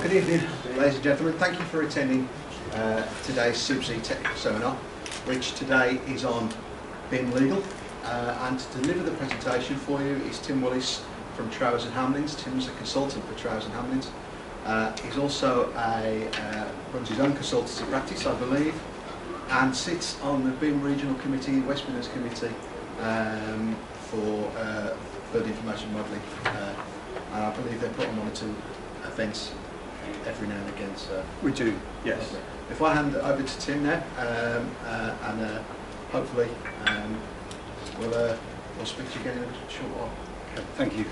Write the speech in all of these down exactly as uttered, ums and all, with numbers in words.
Good evening, ladies and gentlemen. Thank you for attending uh, today's CIBSE Technical Seminar, which today is on B I M Legal. Uh, and to deliver the presentation for you is Tim Willis from Trowers and Hamlins. Tim's a consultant for Trowers and Hamlins. Uh, he's also a, uh, runs his own consultancy practice, I believe, and sits on the B I M Regional Committee, West Midlands Committee, um, for uh, Building Information Modelling. Uh, and I believe they put on one or two events every now and again. So we do, yes. If I hand it over to Tim now, um, uh, and uh, hopefully um, we'll, uh, we'll speak to you again in a short while. Okay, thank you.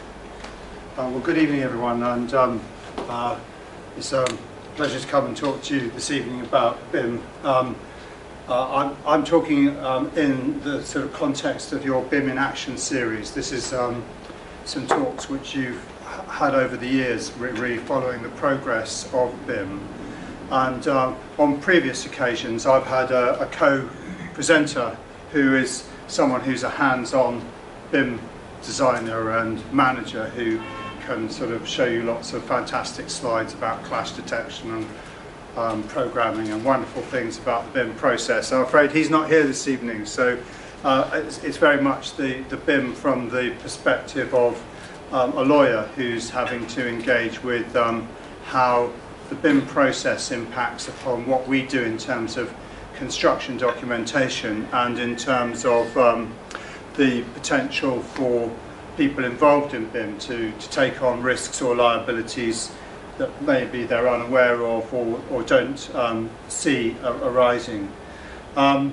Uh, well, good evening, everyone, and um, uh, it's a pleasure to come and talk to you this evening about B I M. Um, uh, I'm, I'm talking um, in the sort of context of your B I M in Action series. This is um, some talks which you've had over the years, really following the progress of B I M. And uh, on previous occasions, I've had a, a co-presenter who is someone who's a hands-on B I M designer and manager who can sort of show you lots of fantastic slides about clash detection and um, programming and wonderful things about the B I M process. I'm afraid he's not here this evening, so uh, it's, it's very much the, the B I M from the perspective of Um, a lawyer who's having to engage with um, how the B I M process impacts upon what we do in terms of construction documentation and in terms of um, the potential for people involved in B I M to, to take on risks or liabilities that maybe they're unaware of or, or don't um, see uh, arising. Um,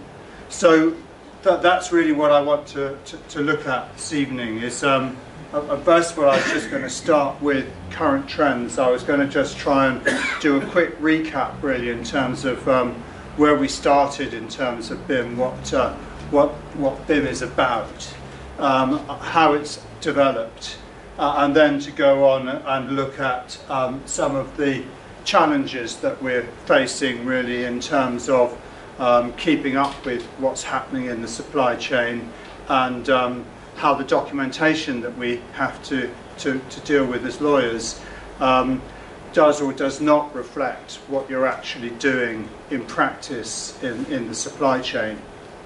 so that, that's really what I want to, to, to look at this evening is um, Uh, first of all, I was just going to start with current trends. I was going to just try and do a quick recap, really, in terms of um, where we started in terms of B I M, what uh, what what B I M is about, um, how it's developed, uh, and then to go on and look at um, some of the challenges that we're facing, really, in terms of um, keeping up with what's happening in the supply chain and um, how the documentation that we have to, to, to deal with as lawyers um, does or does not reflect what you're actually doing in practice in, in the supply chain.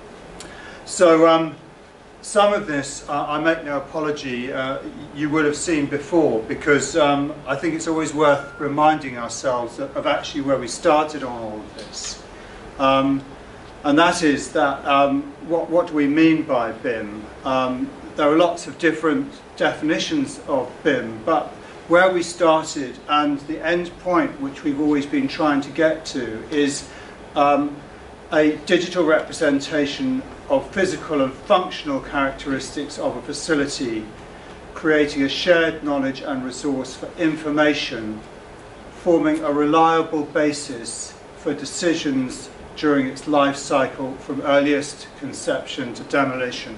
So um, some of this, uh, I make no apology, uh, you would have seen before, because um, I think it's always worth reminding ourselves of, of actually where we started on all of this. Um, and that is that um, what, what do we mean by B I M? Um, there are lots of different definitions of B I M, but where we started and the end point which we've always been trying to get to is um, a digital representation of physical and functional characteristics of a facility, creating a shared knowledge and resource for information, forming a reliable basis for decisions during its life cycle from earliest conception to demolition.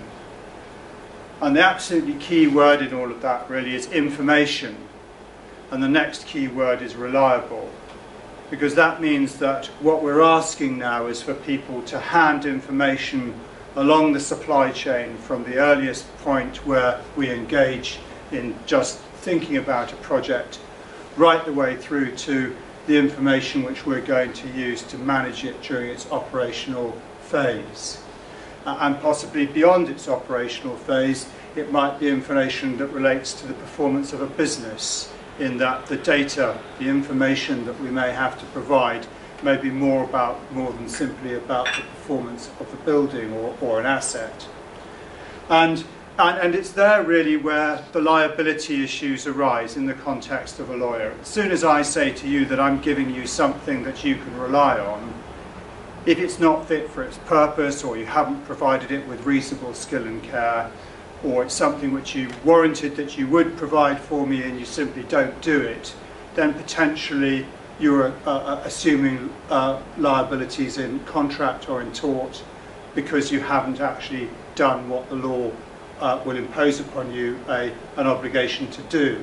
And the absolutely key word in all of that really is information. And the next key word is reliable. Because that means that what we're asking now is for people to hand information along the supply chain from the earliest point where we engage in just thinking about a project right the way through to the information which we're going to use to manage it during its operational phase. Uh, and possibly beyond its operational phase, it might be information that relates to the performance of a business, in that the data, the information that we may have to provide may be more about more than simply about the performance of the building or, or an asset. And, and, and it's there really where the liability issues arise in the context of a lawyer. As soon as I say to you that I'm giving you something that you can rely on, if it's not fit for its purpose, or you haven't provided it with reasonable skill and care, or it's something which you warranted that you would provide for me and you simply don't do it, then potentially you're uh, assuming uh, liabilities in contract or in tort because you haven't actually done what the law uh, will impose upon you a, an obligation to do.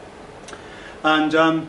And um,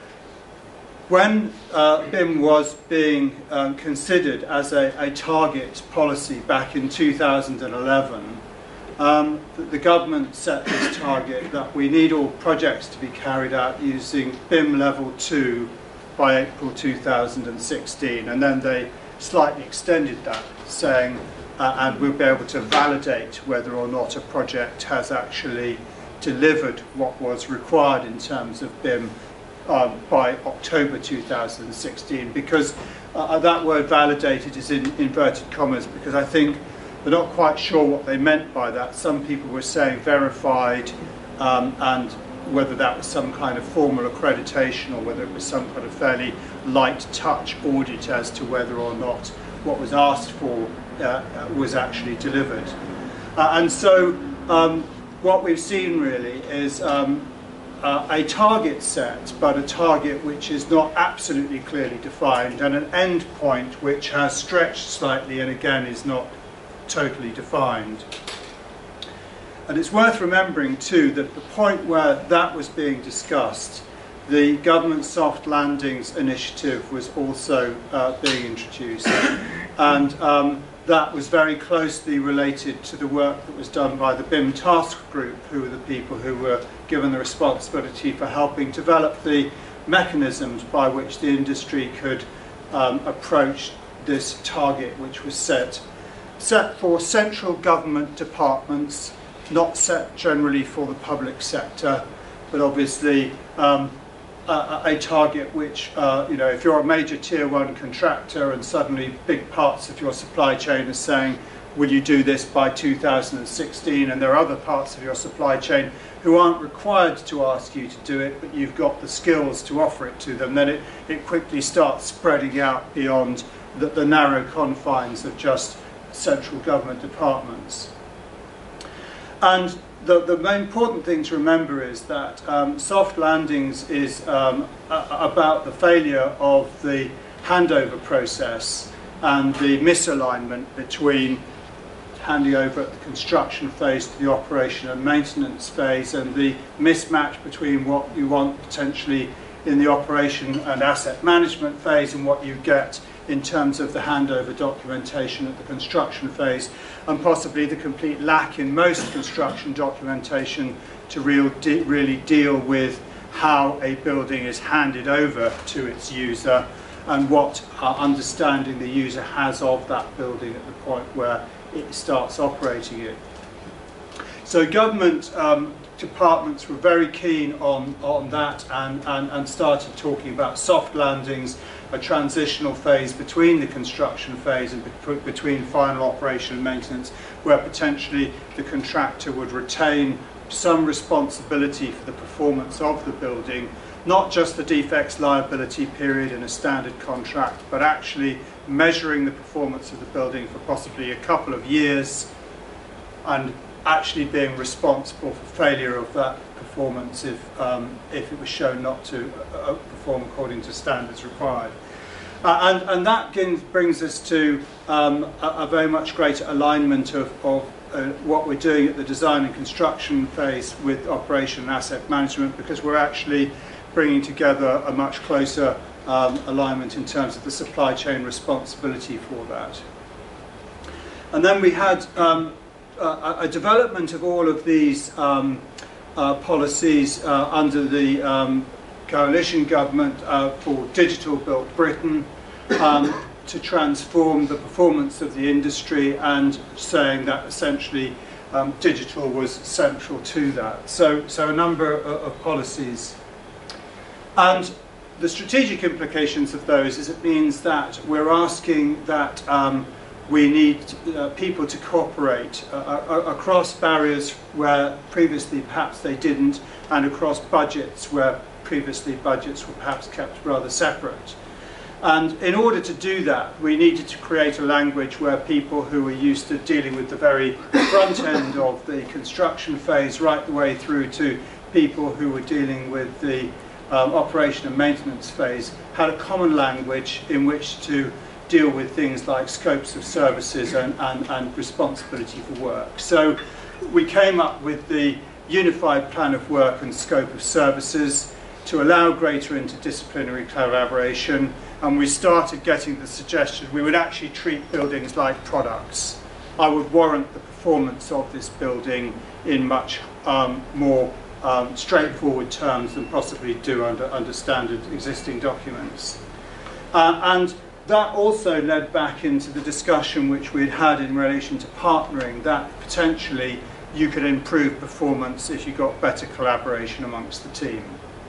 when uh, B I M was being um, considered as a, a target policy back in two thousand eleven, um, the, the government set this target that we need all projects to be carried out using B I M level two by April two thousand sixteen, and then they slightly extended that, saying uh, and we'll be able to validate whether or not a project has actually delivered what was required in terms of B I M um, by October two thousand sixteen, because uh, that word validated is in inverted commas, because I think they're not quite sure what they meant by that. Some people were saying verified, um, and whether that was some kind of formal accreditation or whether it was some kind of fairly light touch audit as to whether or not what was asked for uh, was actually delivered. Uh, and so um, what we've seen really is um, uh, a target set, but a target which is not absolutely clearly defined, and an end point which has stretched slightly and again is not totally defined. And it's worth remembering too that the point where that was being discussed, the government soft landings initiative was also uh, being introduced, and um, that was very closely related to the work that was done by the B I M task group, who were the people who were given the responsibility for helping develop the mechanisms by which the industry could um, approach this target, which was set set for central government departments, not set generally for the public sector, but obviously um, a, a target which, uh, you know, if you're a major tier one contractor and suddenly big parts of your supply chain are saying, will you do this by two thousand sixteen, and there are other parts of your supply chain who aren't required to ask you to do it, but you've got the skills to offer it to them, then it, it quickly starts spreading out beyond the, the narrow confines of just central government departments. And the, the main important thing to remember is that um, soft landings is um, a, about the failure of the handover process and the misalignment between handing over at the construction phase to the operation and maintenance phase, and the mismatch between what you want potentially in the operation and asset management phase and what you get in terms of the handover documentation at the construction phase, and possibly the complete lack in most construction documentation to real de really deal with how a building is handed over to its user and what uh, understanding the user has of that building at the point where it starts operating it. So government um, departments were very keen on, on that and, and, and started talking about soft landings, a transitional phase between the construction phase and be between final operation and maintenance, where potentially the contractor would retain some responsibility for the performance of the building, not just the defects liability period in a standard contract, but actually measuring the performance of the building for possibly a couple of years and actually being responsible for failure of that performance if, um, if it was shown not to uh, perform according to standards required. Uh, and, and that brings us to um, a, a very much greater alignment of, of uh, what we're doing at the design and construction phase with operation and asset management, because we're actually bringing together a much closer um, alignment in terms of the supply chain responsibility for that. And then we had um, a, a development of all of these um, uh, policies uh, under the um, coalition government uh, for Digital Built Britain, um, to transform the performance of the industry, and saying that essentially um, digital was central to that. So, so a number of, of policies. And the strategic implications of those is it means that we're asking that um, we need uh, people to cooperate uh, across barriers where previously perhaps they didn't, and across budgets where previously budgets were perhaps kept rather separate. And in order to do that, we needed to create a language where people who were used to dealing with the very front end of the construction phase right the way through to people who were dealing with the um, operation and maintenance phase had a common language in which to deal with things like scopes of services and, and, and responsibility for work. So we came up with the Unified Plan of Work and Scope of Services to allow greater interdisciplinary collaboration, and we started getting the suggestion we would actually treat buildings like products, I would warrant the performance of this building in much um, more um, straightforward terms than possibly do under, under standard existing documents. Uh, and that also led back into the discussion which we'd had in relation to partnering, that potentially you could improve performance if you got better collaboration amongst the team.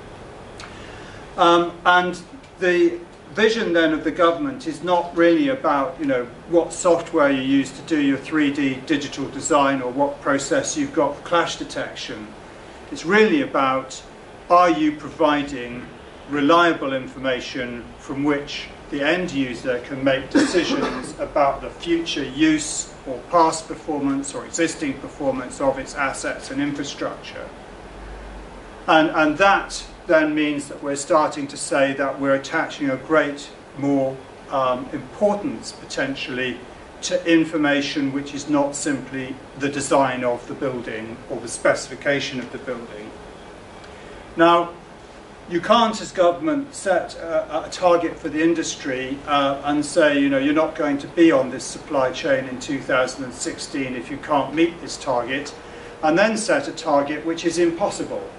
Um, and the vision then of the government is not really about, you know, what software you use to do your three D digital design or what process you've got for clash detection. It's really about, are you providing reliable information from which the end user can make decisions about the future use or past performance or existing performance of its assets and infrastructure. And, and that then means that we're starting to say that we're attaching a great more um, importance potentially to information which is not simply the design of the building or the specification of the building. Now, you can't, as government, set a, a target for the industry uh, and say, you know, you're not going to be on this supply chain in two thousand sixteen if you can't meet this target, and then set a target which is impossible.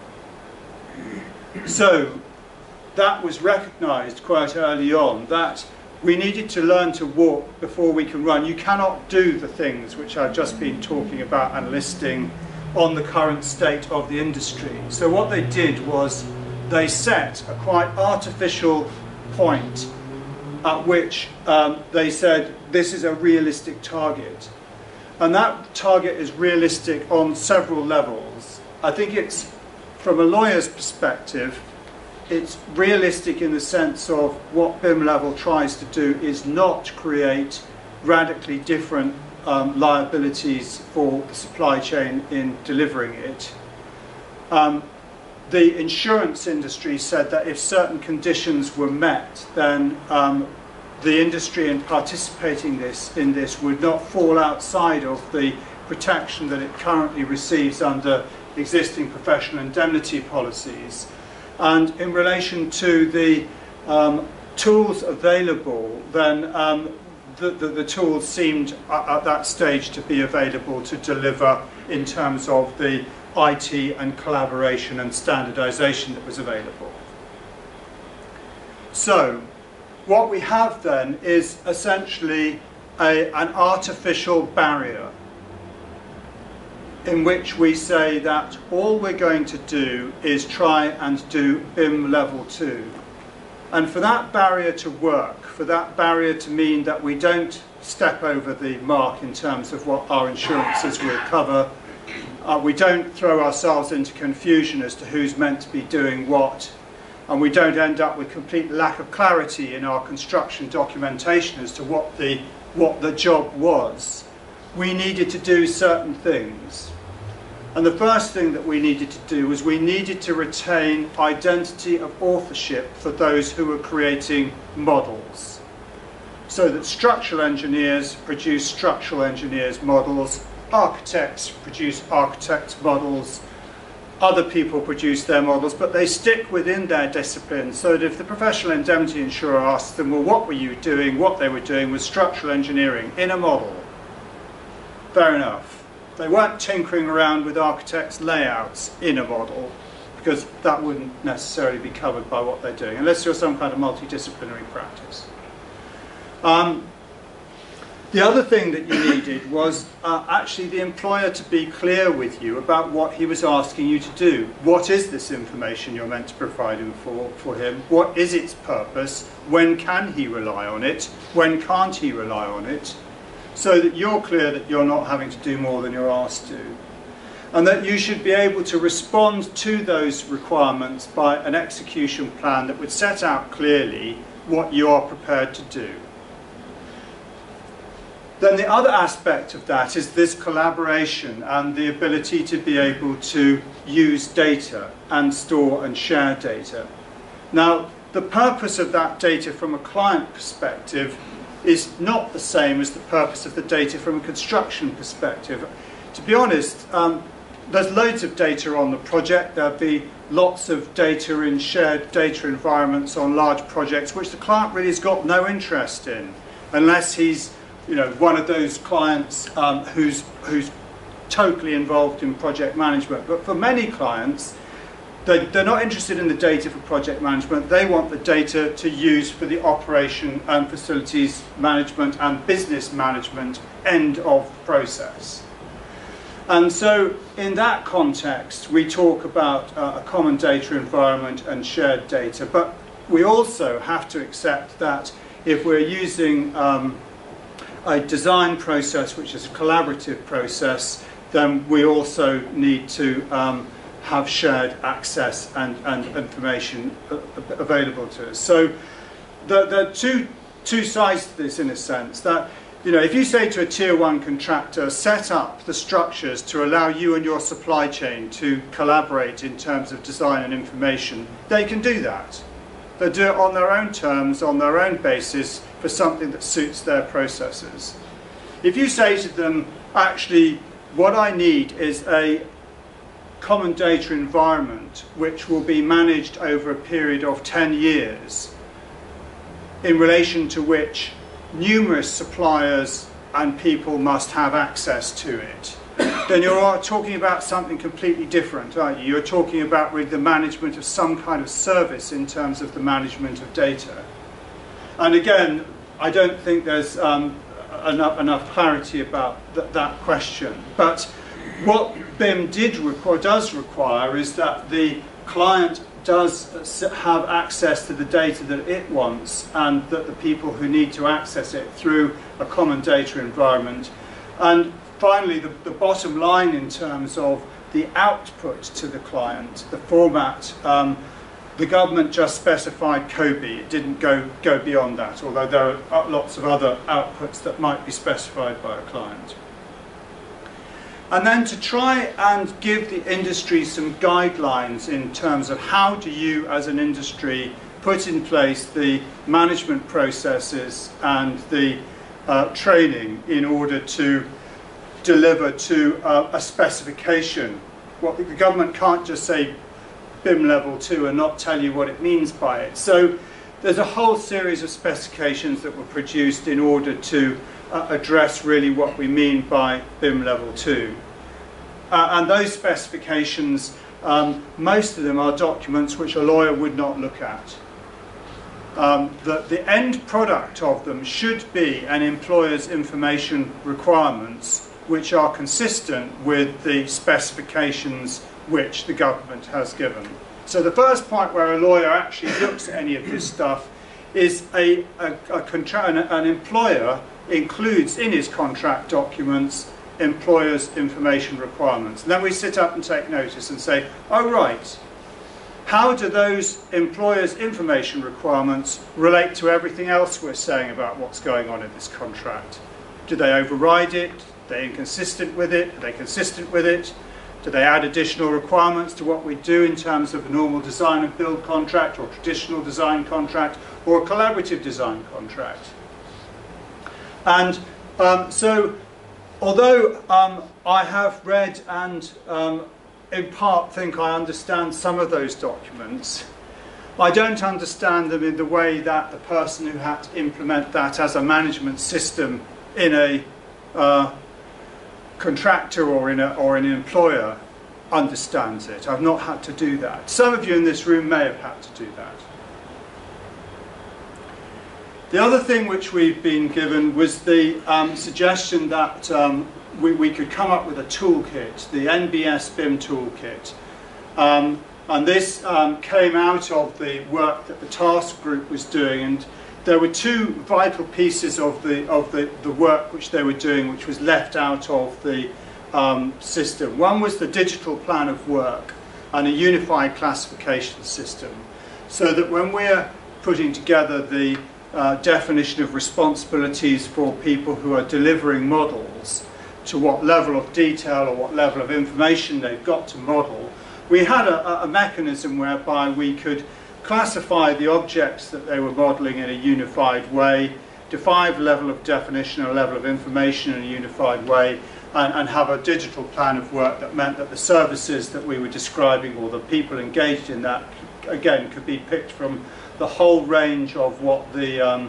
So that was recognised quite early on, that we needed to learn to walk before we can run. You cannot do the things which I've just been talking about and listing on the current state of the industry. So what they did was they set a quite artificial point at which um, they said this is a realistic target. And that target is realistic on several levels. I think it's, from a lawyer's perspective, it's realistic in the sense of what B I M Level tries to do is not create radically different um, liabilities for the supply chain in delivering it. Um, the insurance industry said that if certain conditions were met, then um, the industry in participating this, in this would not fall outside of the protection that it currently receives under existing professional indemnity policies. And in relation to the um, tools available, then um, the, the, the tools seemed at, at that stage to be available to deliver in terms of the I T and collaboration and standardization that was available. So what we have then is essentially a, an artificial barrier in which we say that all we're going to do is try and do B I M Level two. And for that barrier to work, for that barrier to mean that we don't step over the mark in terms of what our insurances will cover, uh, we don't throw ourselves into confusion as to who's meant to be doing what, and we don't end up with complete lack of clarity in our construction documentation as to what the, what the job was. We needed to do certain things. And the first thing that we needed to do was we needed to retain identity of authorship for those who were creating models, so that structural engineers produce structural engineers models, architects produce architects models, other people produce their models, but they stick within their discipline, so that if the professional indemnity insurer asks them, well, what were you doing? What they were doing was structural engineering in a model. Fair enough. They weren't tinkering around with architects' layouts in a model, because that wouldn't necessarily be covered by what they're doing, unless you're some kind of multidisciplinary practice. Um, the other thing that you needed was uh, actually the employer to be clear with you about what he was asking you to do. What is this information you're meant to provide him for, for him? What is its purpose? When can he rely on it? When can't he rely on it? So that you're clear that you're not having to do more than you're asked to. And that you should be able to respond to those requirements by an execution plan that would set out clearly what you are prepared to do. Then the other aspect of that is this collaboration and the ability to be able to use data and store and share data. Now, the purpose of that data from a client perspective is not the same as the purpose of the data from a construction perspective. To be honest, um, there's loads of data on the project. There'll be lots of data in shared data environments on large projects, which the client really has got no interest in, unless he's you know, one of those clients um, who's, who's totally involved in project management. But for many clients, they, they're not interested in the data for project management. They want the data to use for the operation and facilities management and business management end of process. And so in that context, we talk about uh, a common data environment and shared data. But we also have to accept that if we're using um, a design process, which is a collaborative process, then we also need to um, have shared access and, and information available to us. So there, there are two, two sides to this, in a sense, that, you know, if you say to a tier one contractor, set up the structures to allow you and your supply chain to collaborate in terms of design and information, they can do that. They do it on their own terms, on their own basis, for something that suits their processes. If you say to them, actually, what I need is a common data environment which will be managed over a period of ten years, in relation to which numerous suppliers and people must have access to it, then you're talking about something completely different, aren't you? You're talking about really the management of some kind of service in terms of the management of data. And again, I don't think there's um, enough, enough clarity about th that question. But what B I M did require, does require is that the client does have access to the data that it wants, and that the people who need to access it through a common data environment. And finally, the, the bottom line in terms of the output to the client, the format, um, the government just specified COBie. It didn't go, go beyond that, although there are lots of other outputs that might be specified by a client. And then to try and give the industry some guidelines in terms of how do you, as an industry, put in place the management processes and the uh, training in order to deliver to uh, a specification. What the government can't just say B I M level two and not tell you what it means by it. So there's a whole series of specifications that were produced in order to uh, address really what we mean by B I M level two. Uh, and those specifications, um, most of them are documents which a lawyer would not look at. Um, the, the end product of them should be an employer's information requirements which are consistent with the specifications which the government has given. So the first point where a lawyer actually looks at any of this stuff is a, a, a contra- an, an employer includes in his contract documents employer's information requirements. And then we sit up and take notice and say, oh right, how do those employer's information requirements relate to everything else we're saying about what's going on in this contract? Do they override it? Are they inconsistent with it? Are they consistent with it? Do they add additional requirements to what we do in terms of a normal design and build contract, or traditional design contract, or a collaborative design contract? And um, so, although um, I have read and um, in part think I understand some of those documents, I don't understand them in the way that the person who had to implement that as a management system in a uh, contractor or in, a, or in an employer understands it. I've not had to do that. Some of you in this room may have had to do that. The other thing which we've been given was the um, suggestion that um, we, we could come up with a toolkit, the N B S B I M toolkit. Um, and this um, came out of the work that the task group was doing, and there were two vital pieces of the, of the, the work which they were doing which was left out of the um, system. One was the digital plan of work and a unified classification system, so that when we're putting together the uh, definition of responsibilities for people who are delivering models, to what level of detail or what level of information they've got to model, we had a, a mechanism whereby we could classify the objects that they were modelling in a unified way, define a level of definition, a level of information in a unified way, and, and have a digital plan of work that meant that the services that we were describing, or the people engaged in that, again, could be picked from the whole range of what the, um,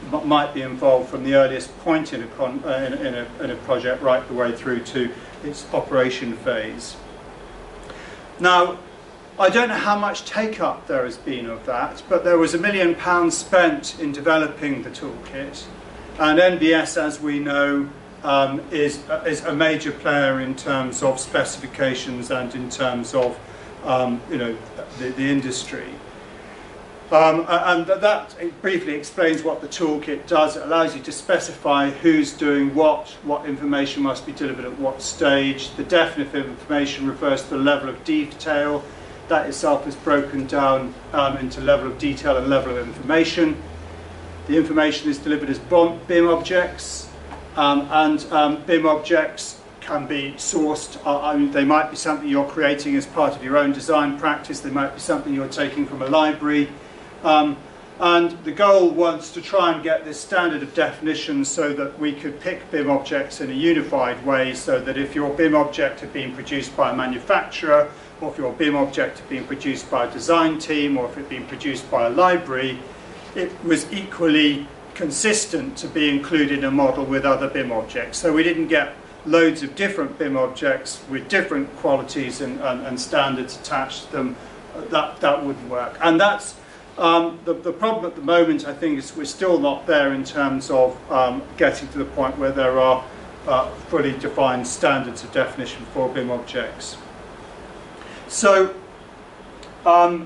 might be involved from the earliest point in a, con uh, in, in, a, in a project right the way through to its operation phase. Now, I don't know how much take-up there has been of that, but there was a million pounds spent in developing the toolkit, and N B S, as we know, um, is, uh, is a major player in terms of specifications and in terms of um, you know, the, the industry. Um, and that briefly explains what the toolkit does. It allows you to specify who's doing what, what information must be delivered at what stage. The definitive information refers to the level of detail. That itself is broken down um, into level of detail and level of information. The information is delivered as B I M objects, um, and um, B I M objects can be sourced. Uh, I mean, they might be something you're creating as part of your own design practice. They might be something you're taking from a library. Um, and the goal was to try and get this standard of definition so that we could pick B I M objects in a unified way, so that if your B I M object had been produced by a manufacturer, or if your B I M object had been produced by a design team, or if it had been produced by a library, it was equally consistent to be included in a model with other B I M objects. So we didn't get loads of different B I M objects with different qualities and, and, and standards attached to them. That, that wouldn't work. And that's Um, the, the problem at the moment, I think, is we're still not there in terms of um, getting to the point where there are uh, fully defined standards of definition for B I M objects. So um,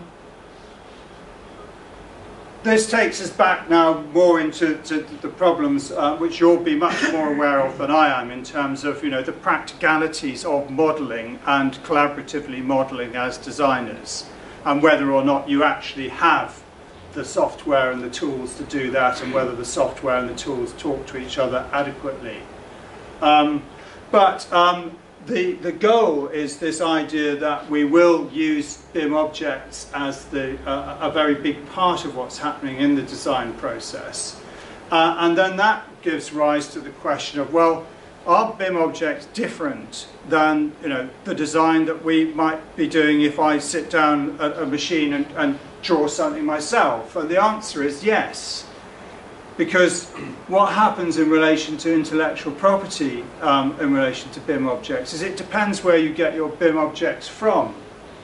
this takes us back now more into to the problems uh, which you'll be much more aware of than I am, in terms of, you know, the practicalities of modelling and collaboratively modelling as designers, and whether or not you actually have the software and the tools to do that, and whether the software and the tools talk to each other adequately. Um, but um, the, the goal is this idea that we will use B I M objects as the, uh, a very big part of what's happening in the design process. Uh, and then that gives rise to the question of, well, are B I M objects different than, you know, the design that we might be doing if I sit down at a machine and, and draw something myself? And the answer is yes, because what happens in relation to intellectual property um, in relation to B I M objects is it depends where you get your B I M objects from.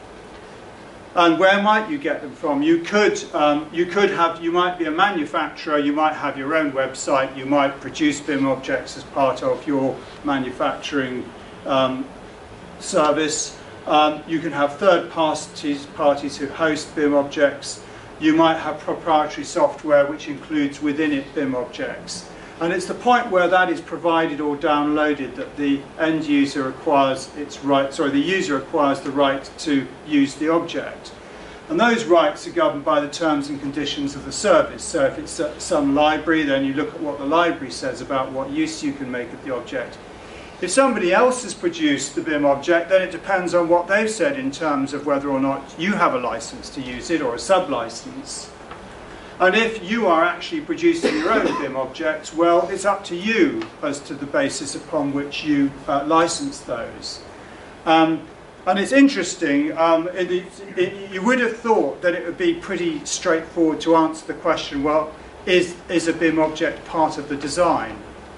And where might you get them from? You could, um, you could have, you might be a manufacturer, you might have your own website, you might produce B I M objects as part of your manufacturing um, service. Um, you can have third parties, parties who host B I M objects. You might have proprietary software which includes within it B I M objects. And it's the point where that is provided or downloaded that the end user acquires its right, sorry, the user acquires the right to use the object. And those rights are governed by the terms and conditions of the service. So if it's some library, then you look at what the library says about what use you can make of the object. If somebody else has produced the B I M object, then it depends on what they've said in terms of whether or not you have a license to use it or a sub-license. And if you are actually producing your own B I M objects, well, it's up to you as to the basis upon which you uh, license those. Um, and it's interesting, um, it, it, you would have thought that it would be pretty straightforward to answer the question, well, is, is a B I M object part of the design?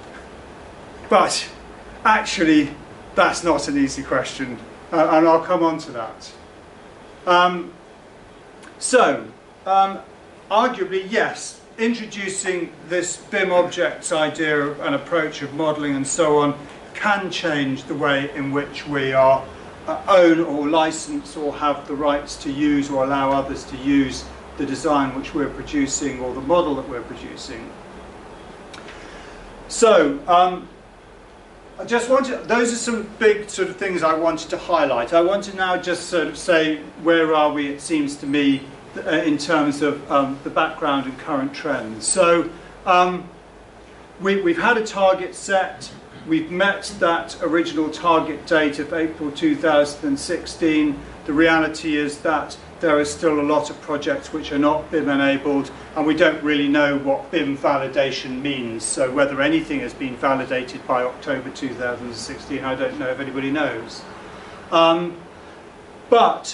But actually, that's not an easy question, uh, and I'll come on to that. Um, so, um, arguably, yes, introducing this B I M objects idea of an approach of modelling and so on can change the way in which we are uh, own or license or have the rights to use or allow others to use the design which we're producing or the model that we're producing. So, um, I just wanted, those are some big sort of things I wanted to highlight. I want to now just sort of say, where are we, it seems to me, in terms of um, the background and current trends. So um, we, we've had a target set. We've met that original target date of April two thousand sixteen. The reality is that there are still a lot of projects which are not B I M enabled, and we don't really know what B I M validation means. So whether anything has been validated by October two thousand sixteen, I don't know if anybody knows. Um, but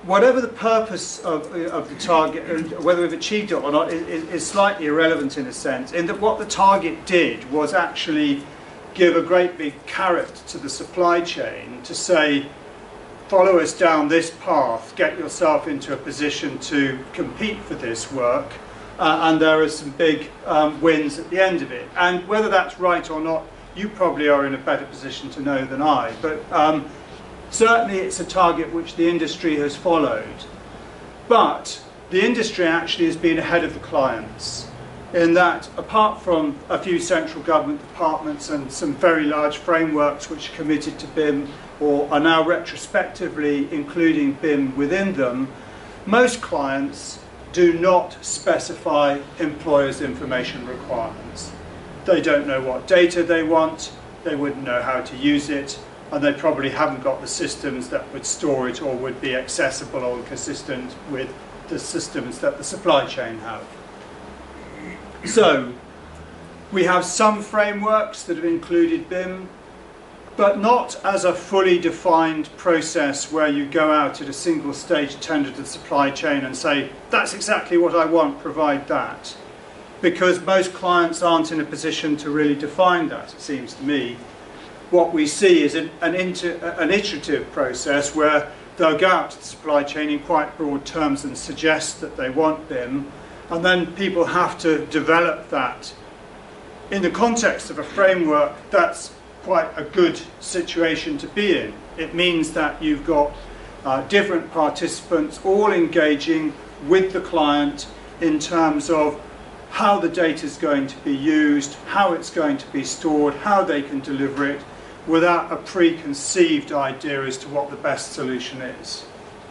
whatever the purpose of, of the target, and whether we've achieved it or not, is, is slightly irrelevant in a sense, in that what the target did was actually give a great big carrot to the supply chain to say, follow us down this path, get yourself into a position to compete for this work, uh, and there are some big um, wins at the end of it. And whether that's right or not, you probably are in a better position to know than I, but um, certainly it's a target which the industry has followed. But the industry actually has been ahead of the clients, in that apart from a few central government departments and some very large frameworks which are committed to B I M or are now retrospectively including B I M within them, most clients do not specify employers' information requirements. They don't know what data they want, they wouldn't know how to use it, and they probably haven't got the systems that would store it or would be accessible or consistent with the systems that the supply chain have. So, we have some frameworks that have included B I M, but not as a fully defined process where you go out at a single stage tender to the supply chain and say, that's exactly what I want, provide that. Because most clients aren't in a position to really define that, it seems to me. What we see is an, an, inter, an iterative process where they'll go out to the supply chain in quite broad terms and suggest that they want B I M, and then people have to develop that. In the context of a framework, that's quite a good situation to be in. It means that you've got uh, different participants all engaging with the client in terms of how the data is going to be used, how it's going to be stored, how they can deliver it, without a preconceived idea as to what the best solution is.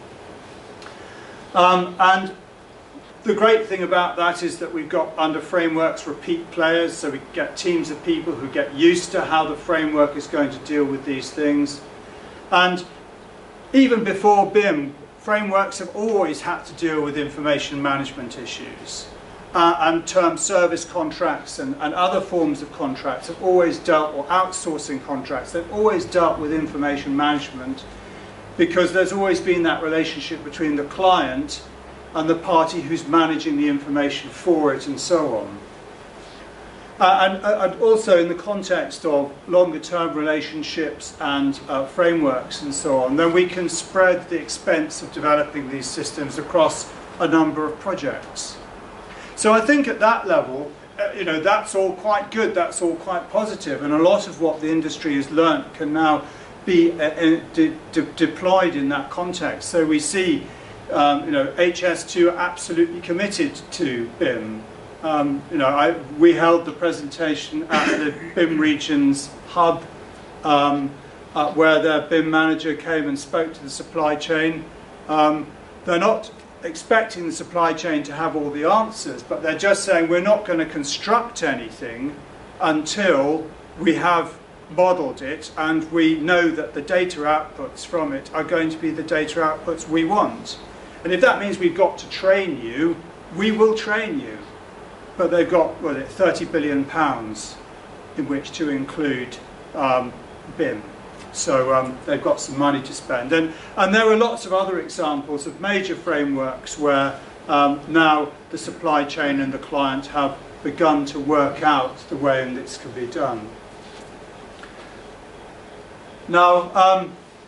Um, and the great thing about that is that we've got under frameworks repeat players, so we get teams of people who get used to how the framework is going to deal with these things. And even before B I M, frameworks have always had to deal with information management issues. Uh, and term service contracts and, and other forms of contracts have always dealt, or outsourcing contracts, they've always dealt with information management, because there's always been that relationship between the client and the party who's managing the information for it and so on. Uh, and, uh, and also in the context of longer term relationships and uh, frameworks and so on, then we can spread the expense of developing these systems across a number of projects. So I think at that level, uh, you know, that's all quite good, that's all quite positive, and a lot of what the industry has learnt can now be uh, de de deployed in that context. So we see Um, you know, H S two are absolutely committed to B I M. Um, you know, I, we held the presentation at the B I M Regions hub, um, uh, where their B I M manager came and spoke to the supply chain. Um, they're not expecting the supply chain to have all the answers, but they're just saying we're not going to construct anything until we have modelled it and we know that the data outputs from it are going to be the data outputs we want. And if that means we've got to train you, we will train you. But they've got, what is it, thirty billion pounds in which to include um, B I M. So um, they've got some money to spend. And, and there are lots of other examples of major frameworks where um, now the supply chain and the client have begun to work out the way in which this can be done. Now, um,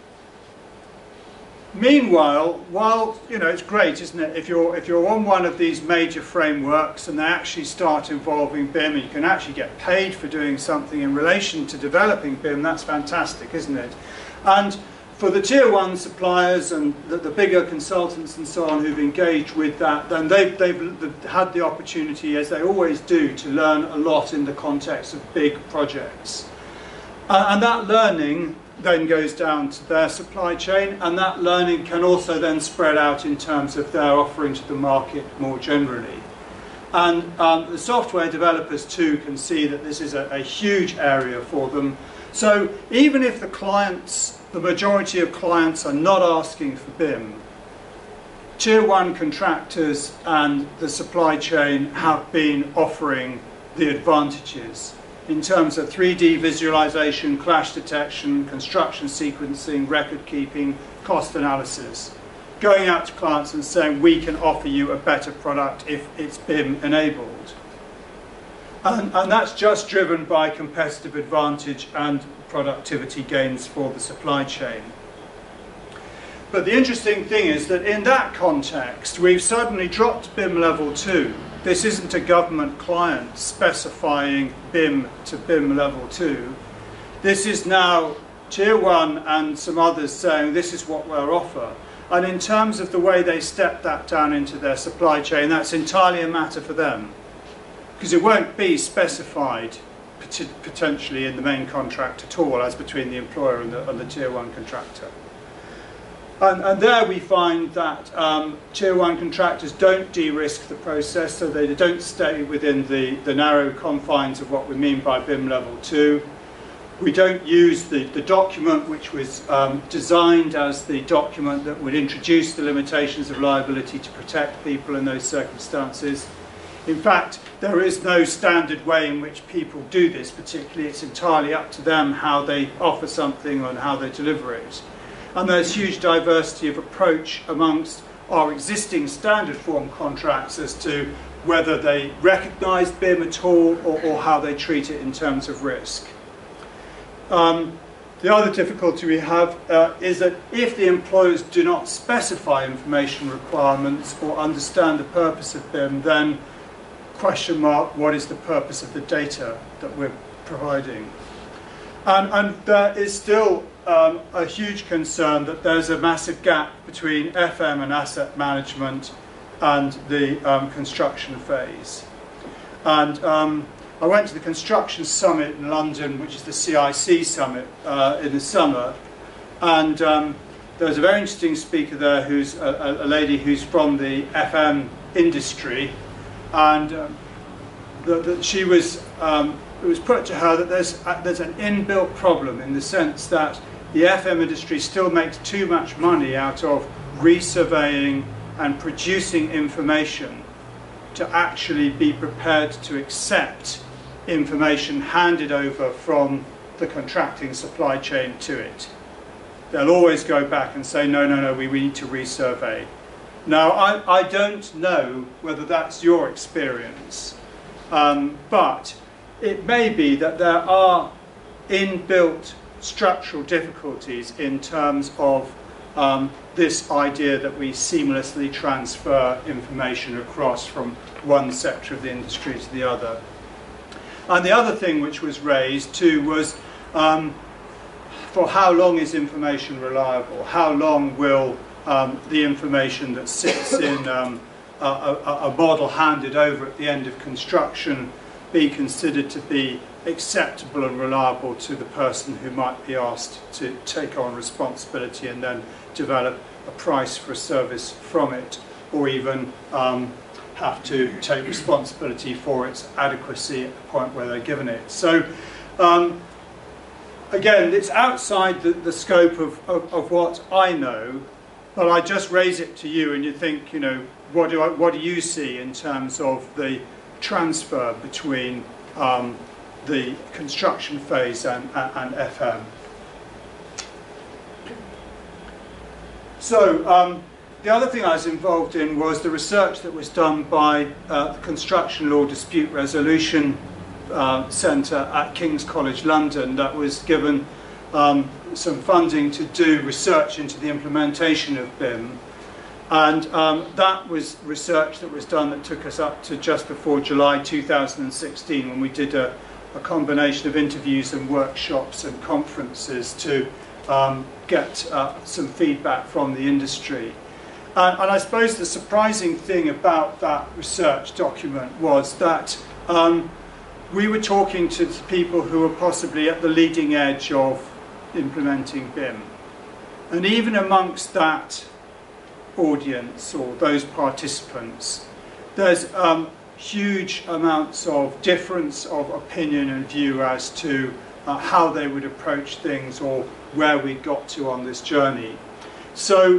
meanwhile, while, you know, it's great, isn't it, if you're, if you're on one of these major frameworks and they actually start involving B I M and you can actually get paid for doing something in relation to developing B I M, that's fantastic, isn't it? And for the tier one suppliers and the, the bigger consultants and so on who've engaged with that, then they've, they've had the opportunity, as they always do, to learn a lot in the context of big projects. Uh, and that learning then goes down to their supply chain, and that learning can also then spread out in terms of their offering to the market more generally. And um, the software developers too can see that this is a, a huge area for them. So even if the clients, the majority of clients are not asking for B I M, tier one contractors and the supply chain have been offering the advantages in terms of three D visualization, clash detection, construction sequencing, record keeping, cost analysis. going out to clients and saying we can offer you a better product if it's B I M enabled. And, and that's just driven by competitive advantage and productivity gains for the supply chain. But the interesting thing is that in that context, we've suddenly dropped B I M level two. This isn't a government client specifying B I M to B I M level two. This is now tier one and some others saying this is what we'll offer. And in terms of the way they step that down into their supply chain, that's entirely a matter for them. Because it won't be specified potentially in the main contract at all, as between the employer and the, and the tier one contractor. And, and there we find that um, tier one contractors don't de-risk the process, so they don't stay within the, the narrow confines of what we mean by B I M level two. We don't use the, the document which was um, designed as the document that would introduce the limitations of liability to protect people in those circumstances. In fact, there is no standard way in which people do this particularly. It's entirely up to them how they offer something and how they deliver it. And there's huge diversity of approach amongst our existing standard form contracts as to whether they recognise B I M at all or, or how they treat it in terms of risk. Um, the other difficulty we have uh, is that if the employers do not specify information requirements or understand the purpose of B I M, then question mark, what is the purpose of the data that we're providing? And, and there is still um, a huge concern that there's a massive gap between F M and asset management and the um, construction phase. And um, I went to the construction summit in London, which is the C I C summit uh, in the summer, and um, there was a very interesting speaker there who's a, a lady who's from the F M industry, and um, the, the, she was, um, it was put to her that there's, uh, there's an inbuilt problem in the sense that the F M industry still makes too much money out of resurveying and producing information to actually be prepared to accept information handed over from the contracting supply chain to it. They'll always go back and say, no, no, no, we, we need to resurvey. Now, I, I don't know whether that's your experience, um, but it may be that there are inbuilt structural difficulties in terms of um, this idea that we seamlessly transfer information across from one sector of the industry to the other. And the other thing which was raised too was um, for how long is information reliable? How long will um, the information that sits in um, a, a, a model handed over at the end of construction be considered to be acceptable and reliable to the person who might be asked to take on responsibility and then develop a price for a service from it, or even um, have to take responsibility for its adequacy at the point where they're given it. So um, again, it's outside the, the scope of, of, of what I know, but I just raise it to you and you think, you know, what do, I, what do you see in terms of the transfer between um, the construction phase and, and F M? So um, the other thing I was involved in was the research that was done by uh, the Construction Law Dispute Resolution uh, Centre at King's College London that was given um, some funding to do research into the implementation of B I M. And um, that was research that was done that took us up to just before July two thousand sixteen, when we did a, a combination of interviews and workshops and conferences to um, get uh, some feedback from the industry. Uh, and I suppose the surprising thing about that research document was that um, we were talking to people who were possibly at the leading edge of implementing B I M. And even amongst that audience or those participants, there's um, huge amounts of difference of opinion and view as to uh, how they would approach things or where we got to on this journey. So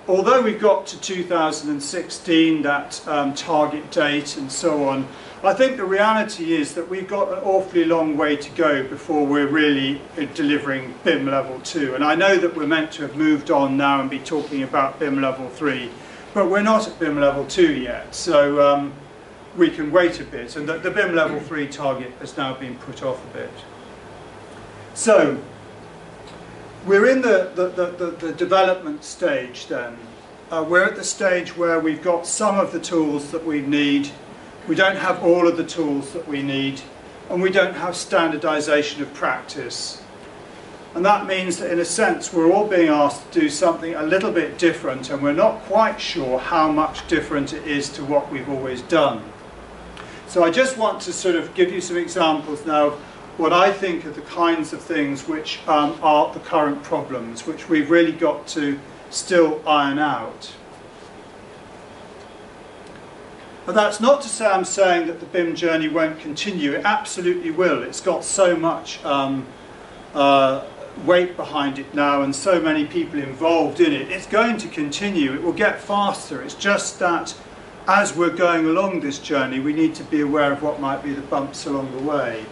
although we've got to two thousand sixteen, that um, target date and so on, I think the reality is that we've got an awfully long way to go before we're really delivering B I M level two. And I know that we're meant to have moved on now and be talking about B I M level three, but we're not at B I M level two yet. So um, we can wait a bit, and the, the B I M level three target has now been put off a bit. So we're in the, the, the, the, the development stage then. Uh, we're at the stage where we've got some of the tools that we need, we don't have all of the tools that we need, and we don't have standardization of practice. And that means that in a sense we're all being asked to do something a little bit different, and we're not quite sure how much different it is to what we've always done. So I just want to sort of give you some examples now of what I think are the kinds of things which um, are the current problems, which we've really got to still iron out. But that's not to say I'm saying that the B I M journey won't continue. It absolutely will. It's got so much um, uh, weight behind it now and so many people involved in it. It's going to continue. It will get faster. It's just that as we're going along this journey, we need to be aware of what might be the bumps along the way.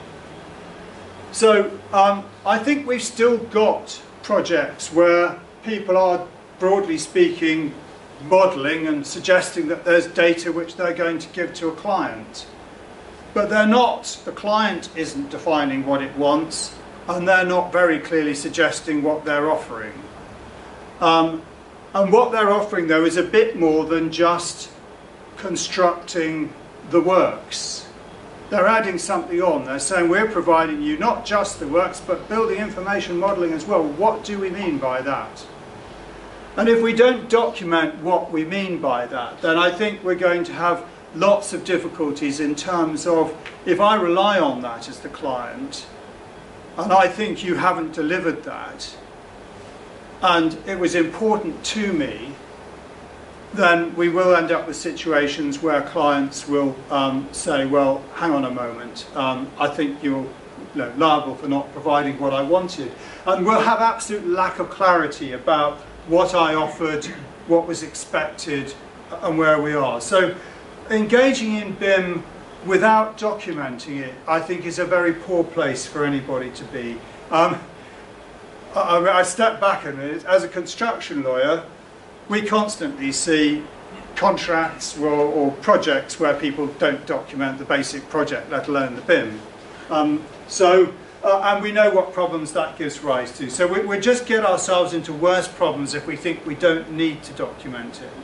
So um, I think we've still got projects where people are, broadly speaking, modelling and suggesting that there's data which they're going to give to a client. But they're not, the client isn't defining what it wants, and they're not very clearly suggesting what they're offering. Um, and what they're offering, though, is a bit more than just constructing the works. They're adding something on. They're saying we're providing you not just the works, but building information modelling as well. What do we mean by that? And if we don't document what we mean by that, then I think we're going to have lots of difficulties in terms of, if I rely on that as the client, and I think you haven't delivered that, and it was important to me, then we will end up with situations where clients will um, say, well, hang on a moment, um, I think you're you know, liable for not providing what I wanted. And we'll have absolute lack of clarity about what I offered, what was expected, and where we are. So engaging in B I M without documenting it, I think, is a very poor place for anybody to be. Um, I, I step back a minute. As a construction lawyer, we constantly see contracts or, or projects where people don't document the basic project, let alone the B I M. Um, so, uh, and we know what problems that gives rise to. So we, we just get ourselves into worse problems if we think we don't need to document it.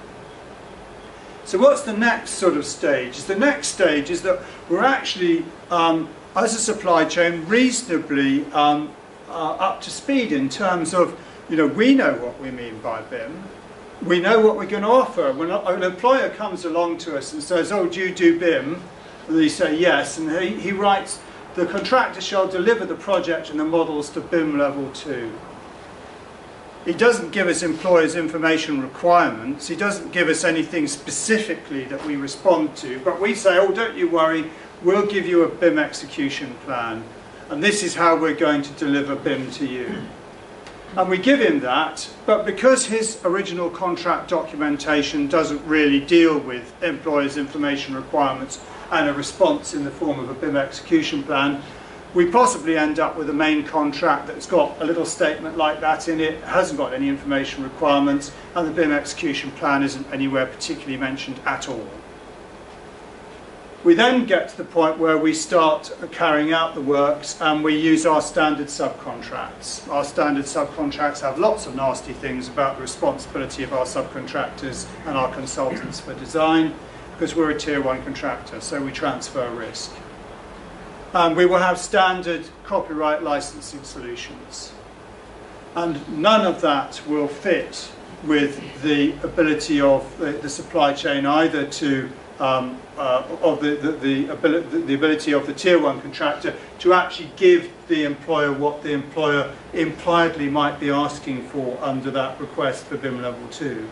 So what's the next sort of stage? The next stage is that we're actually, um, as a supply chain, reasonably um, uh, up to speed in terms of, you know, we know what we mean by B I M. We know what we're going to offer. When an employer comes along to us and says, oh, do you do B I M? And they say yes, and he, he writes, the contractor shall deliver the project and the models to B I M level two. He doesn't give us employers' information requirements. He doesn't give us anything specifically that we respond to. But we say, oh, don't you worry, we'll give you a B I M execution plan. And this is how we're going to deliver B I M to you. And we give him that, but because his original contract documentation doesn't really deal with employers' information requirements and a response in the form of a B I M execution plan, we possibly end up with a main contract that's got a little statement like that in it, hasn't got any information requirements, and the B I M execution plan isn't anywhere particularly mentioned at all. We then get to the point where we start carrying out the works and we use our standard subcontracts. Our standard subcontracts have lots of nasty things about the responsibility of our subcontractors and our consultants for design, because we're a tier one contractor, so we transfer risk. And we will have standard copyright licensing solutions. And none of that will fit with the ability of the, the supply chain either to Um, uh, of the, the, the, ability, the, the ability of the tier one contractor to actually give the employer what the employer impliedly might be asking for under that request for B I M level two.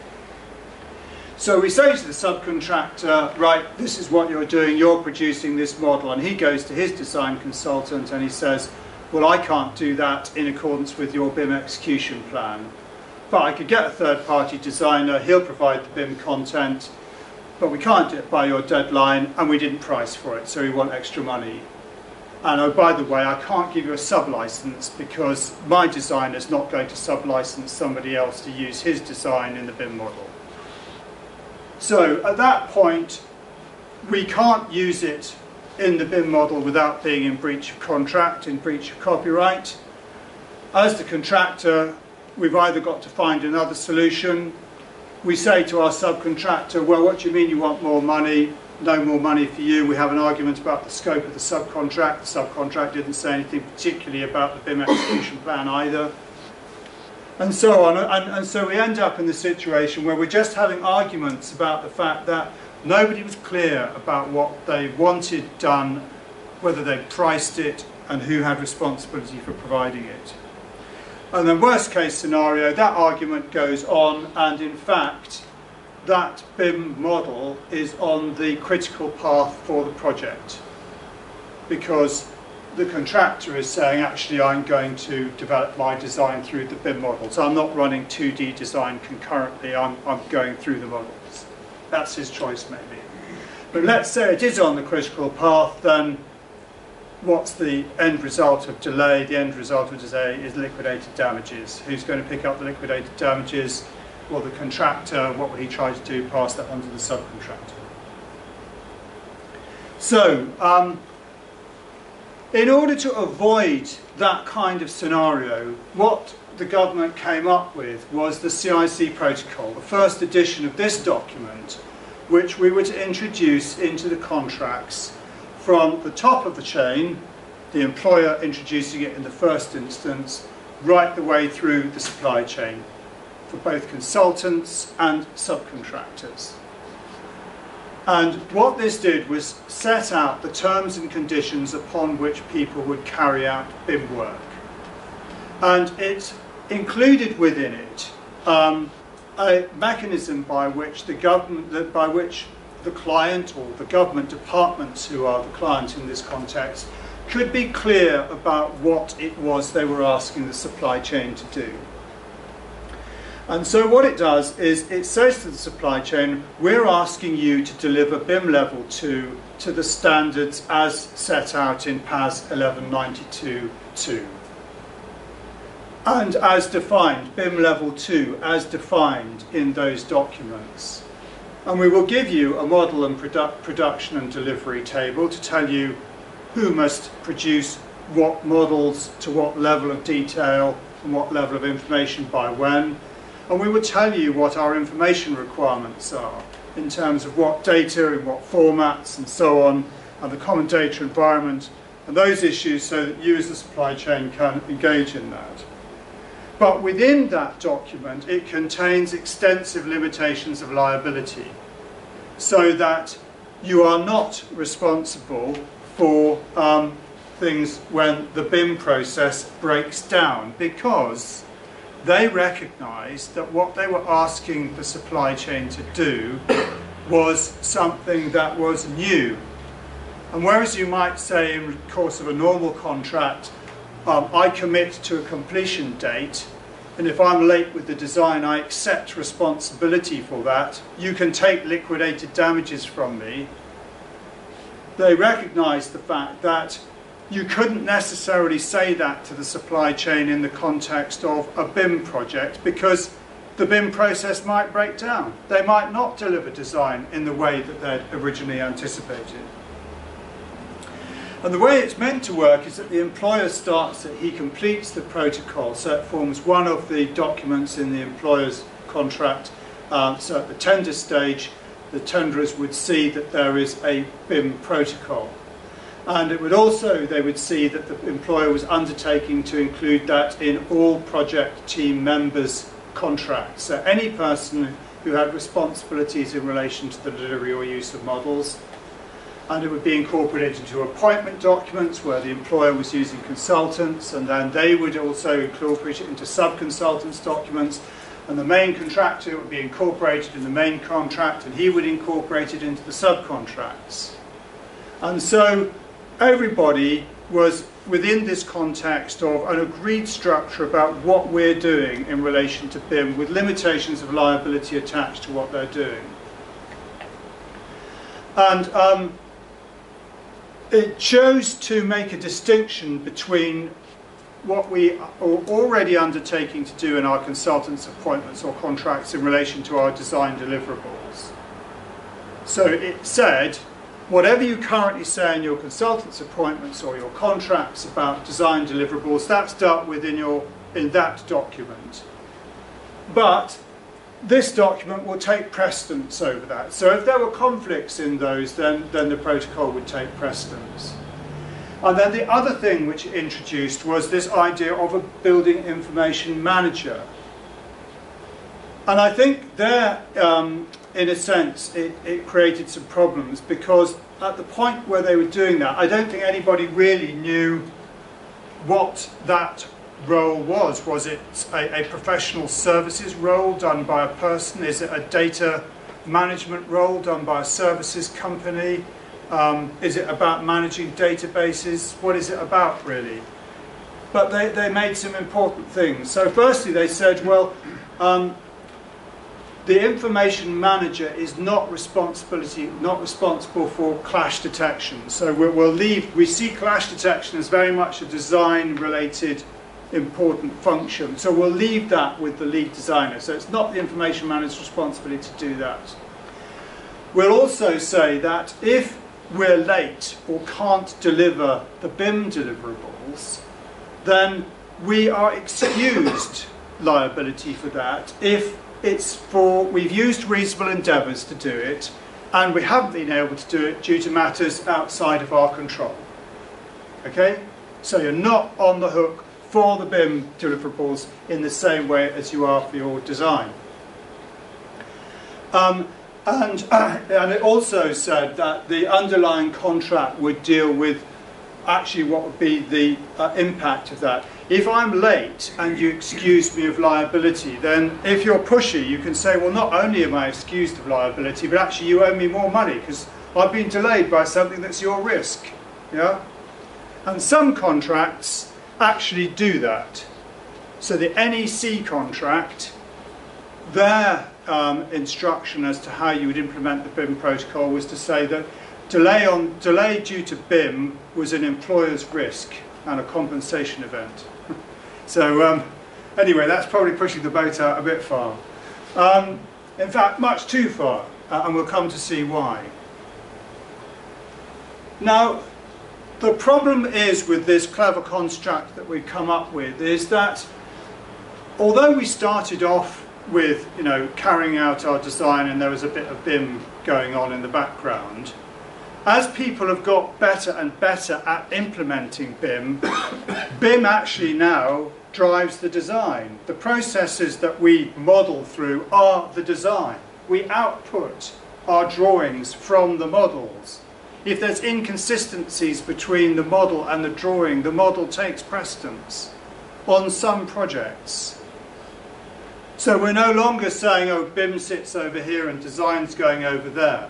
So we say to the subcontractor, right, this is what you're doing, you're producing this model, and he goes to his design consultant and he says, well, I can't do that in accordance with your B I M execution plan. But I could get a third-party designer, he'll provide the B I M content, but we can't do it by your deadline, and we didn't price for it, so we want extra money. And oh, by the way, I can't give you a sub-license because my designer's not going to sub-license somebody else to use his design in the B I M model. So at that point, we can't use it in the B I M model without being in breach of contract, in breach of copyright. As the contractor, we've either got to find another solution. We say to our subcontractor, well, what do you mean you want more money? No more money for you. We have an argument about the scope of the subcontract. The subcontract didn't say anything particularly about the B I M execution plan either. And so on. And, and so we end up in the situation where we're just having arguments about the fact that nobody was clear about what they wanted done, whether they priced it, and who had responsibility for providing it. And then worst case scenario, that argument goes on, and in fact, that B I M model is on the critical path for the project. Because the contractor is saying, actually, I'm going to develop my design through the B I M model. So I'm not running two D design concurrently, I'm, I'm going through the models. That's his choice, maybe. But let's say it is on the critical path, then what's the end result of delay? The end result of delay is liquidated damages. Who's going to pick up the liquidated damages? Well, the contractor. What will he try to do? Pass that on to the subcontractor. So, um, in order to avoid that kind of scenario, what the government came up with was the C I C protocol, the first edition of this document, which we were to introduce into the contracts from the top of the chain, the employer introducing it in the first instance, right the way through the supply chain for both consultants and subcontractors. And what this did was set out the terms and conditions upon which people would carry out B I M work. And it included within it um, a mechanism by which the government, by which the client or the government departments who are the client in this context could be clear about what it was they were asking the supply chain to do. And so what it does is it says to the supply chain, we're asking you to deliver B I M level two to the standards as set out in P A S eleven ninety-two two. And as defined, B I M level two as defined in those documents. And we will give you a model and produ production and delivery table to tell you who must produce what models to what level of detail and what level of information by when. And we will tell you what our information requirements are in terms of what data, in what formats and so on, and the common data environment and those issues so that you as the supply chain can engage in that. But within that document, it contains extensive limitations of liability so that you are not responsible for um, things when the B I M process breaks down, because they recognised that what they were asking the supply chain to do was something that was new. And whereas you might say in the course of a normal contract, um, I commit to a completion date, and if I'm late with the design, I accept responsibility for that, you can take liquidated damages from me. They recognised the fact that you couldn't necessarily say that to the supply chain in the context of a B I M project, because the B I M process might break down. They might not deliver design in the way that they'd originally anticipated. And the way it's meant to work is that the employer starts that he completes the protocol, so it forms one of the documents in the employer's contract. Um, so at the tender stage, the tenderers would see that there is a B I M protocol. And it would also, they would see that the employer was undertaking to include that in all project team members' contracts. So any person who had responsibilities in relation to the delivery or use of models. And it would be incorporated into appointment documents where the employer was using consultants, and then they would also incorporate it into sub-consultants documents, and the main contractor would be incorporated in the main contract, and he would incorporate it into the subcontracts. And so everybody was within this context of an agreed structure about what we're doing in relation to B I M, with limitations of liability attached to what they're doing. And um, it chose to make a distinction between what we are already undertaking to do in our consultants' appointments or contracts in relation to our design deliverables. So it said, whatever you currently say in your consultants' appointments or your contracts about design deliverables, that's dealt with in, your, in that document. But this document will take precedence over that. So if there were conflicts in those, then, then the protocol would take precedence. And then the other thing which it introduced was this idea of a building information manager. And I think there, um, in a sense, it, it created some problems, because at the point where they were doing that, I don't think anybody really knew what that role was. Was it a, a professional services role done by a person? Is it a data management role done by a services company? Um, is it about managing databases? What is it about, really? But they, they made some important things. So firstly, they said, well, um, the information manager is not responsibility, not responsible for clash detection. So we'll, we'll leave, we see clash detection as very much a design-related important function. So we'll leave that with the lead designer. So it's not the information manager's responsibility to do that. We'll also say that if we're late or can't deliver the B I M deliverables, then we are excused liability for that if it's for, we've used reasonable endeavours to do it, and we haven't been able to do it due to matters outside of our control. Okay? So you're not on the hook for the B I M deliverables in the same way as you are for your design. Um, and, uh, and it also said that the underlying contract would deal with actually what would be the uh, impact of that. If I'm late and you excuse me of liability, then if you're pushy, you can say, well, not only am I excused of liability, but actually you owe me more money because I've been delayed by something that's your risk. Yeah? And some contracts actually do that. So the N E C contract, their um, instruction as to how you would implement the B I M protocol was to say that delay, on, delay due to B I M was an employer's risk and a compensation event. So um, anyway, that's probably pushing the boat out a bit far. Um, in fact, much too far, uh, and we'll come to see why. Now, the problem is with this clever construct that we've come up with is that although we started off with, you know, carrying out our design and there was a bit of B I M going on in the background, as people have got better and better at implementing B I M, B I M actually now drives the design. The processes that we model through are the design. We output our drawings from the models. If there's inconsistencies between the model and the drawing, the model takes precedence on some projects. So we're no longer saying, oh, B I M sits over here and design's going over there.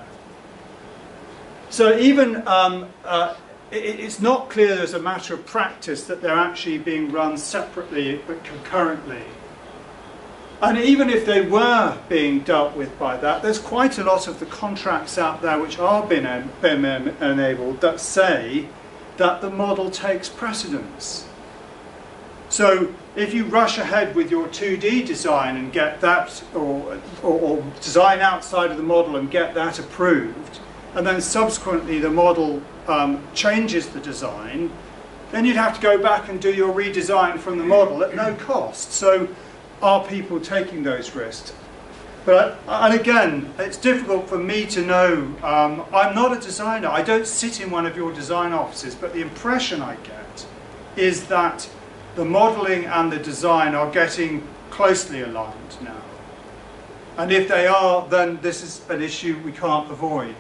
So even um, uh, it, it's not clear as a matter of practice that they're actually being run separately but concurrently. And even if they were being dealt with by that, there's quite a lot of the contracts out there which are B I M enabled that say that the model takes precedence. So if you rush ahead with your two D design and get that, or, or, or design outside of the model and get that approved, and then subsequently the model um, changes the design, then you'd have to go back and do your redesign from the model at no cost. So are people taking those risks? But, and again, it's difficult for me to know. Um, I'm not a designer. I don't sit in one of your design offices, but the impression I get is that the modelling and the design are getting closely aligned now. And if they are, then this is an issue we can't avoid.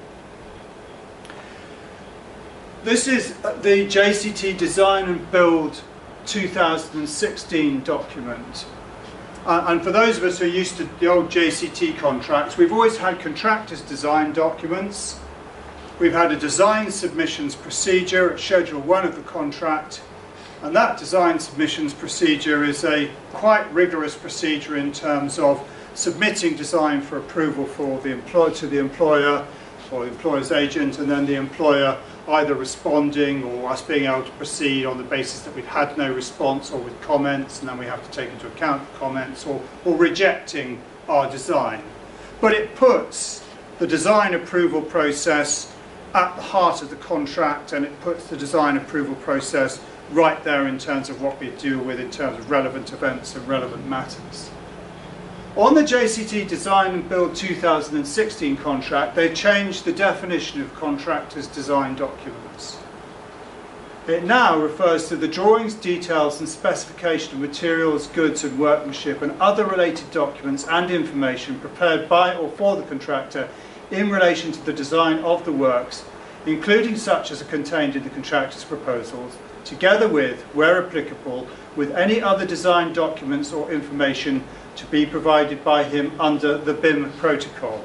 This is the J C T Design and Build two thousand sixteen document. Uh, and for those of us who are used to the old J C T contracts, we've always had contractors' design documents. we've had a design submissions procedure at Schedule one of the contract, and that design submissions procedure is a quite rigorous procedure in terms of submitting design for approval for the employer to the employer or the employer's agent, and then the employer either responding or us being able to proceed on the basis that we've had no response, or with comments, and then we have to take into account the comments, or, or rejecting our design. But it puts the design approval process at the heart of the contract, and it puts the design approval process right there in terms of what we deal with in terms of relevant events and relevant matters. On the J C T Design and Build two thousand sixteen contract, they changed the definition of contractors' design documents. It now refers to the drawings, details and specification of materials, goods and workmanship and other related documents and information prepared by or for the contractor in relation to the design of the works, including such as are contained in the contractor's proposals, together with, where applicable, with any other design documents or information to be provided by him under the B I M protocol.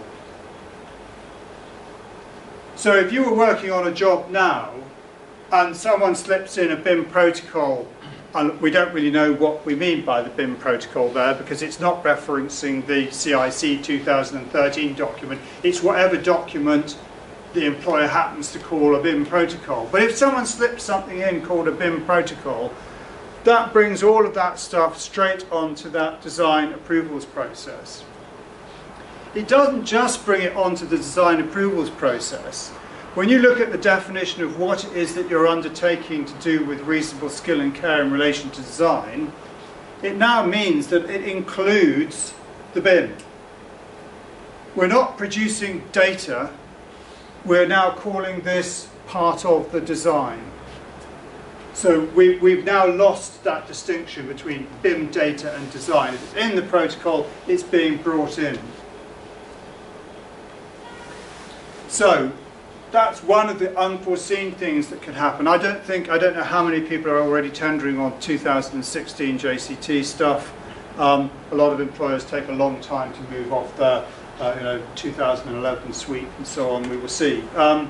So if you were working on a job now and someone slips in a B I M protocol, and we don't really know what we mean by the B I M protocol there because it's not referencing the C I C two thousand thirteen document, it's whatever document the employer happens to call a B I M protocol. But if someone slips something in called a B I M protocol, that brings all of that stuff straight onto that design approvals process. It doesn't just bring it onto the design approvals process. When you look at the definition of what it is that you're undertaking to do with reasonable skill and care in relation to design, it now means that it includes the B I M. We're not producing data, we're now calling this part of the design. So we, we've now lost that distinction between B I M data and design. If it's in the protocol, it's being brought in. So that's one of the unforeseen things that could happen. I don't think, I don't know how many people are already tendering on two thousand sixteen J C T stuff. Um, a lot of employers take a long time to move off their uh, you know, two thousand eleven suite and so on, we will see. Um,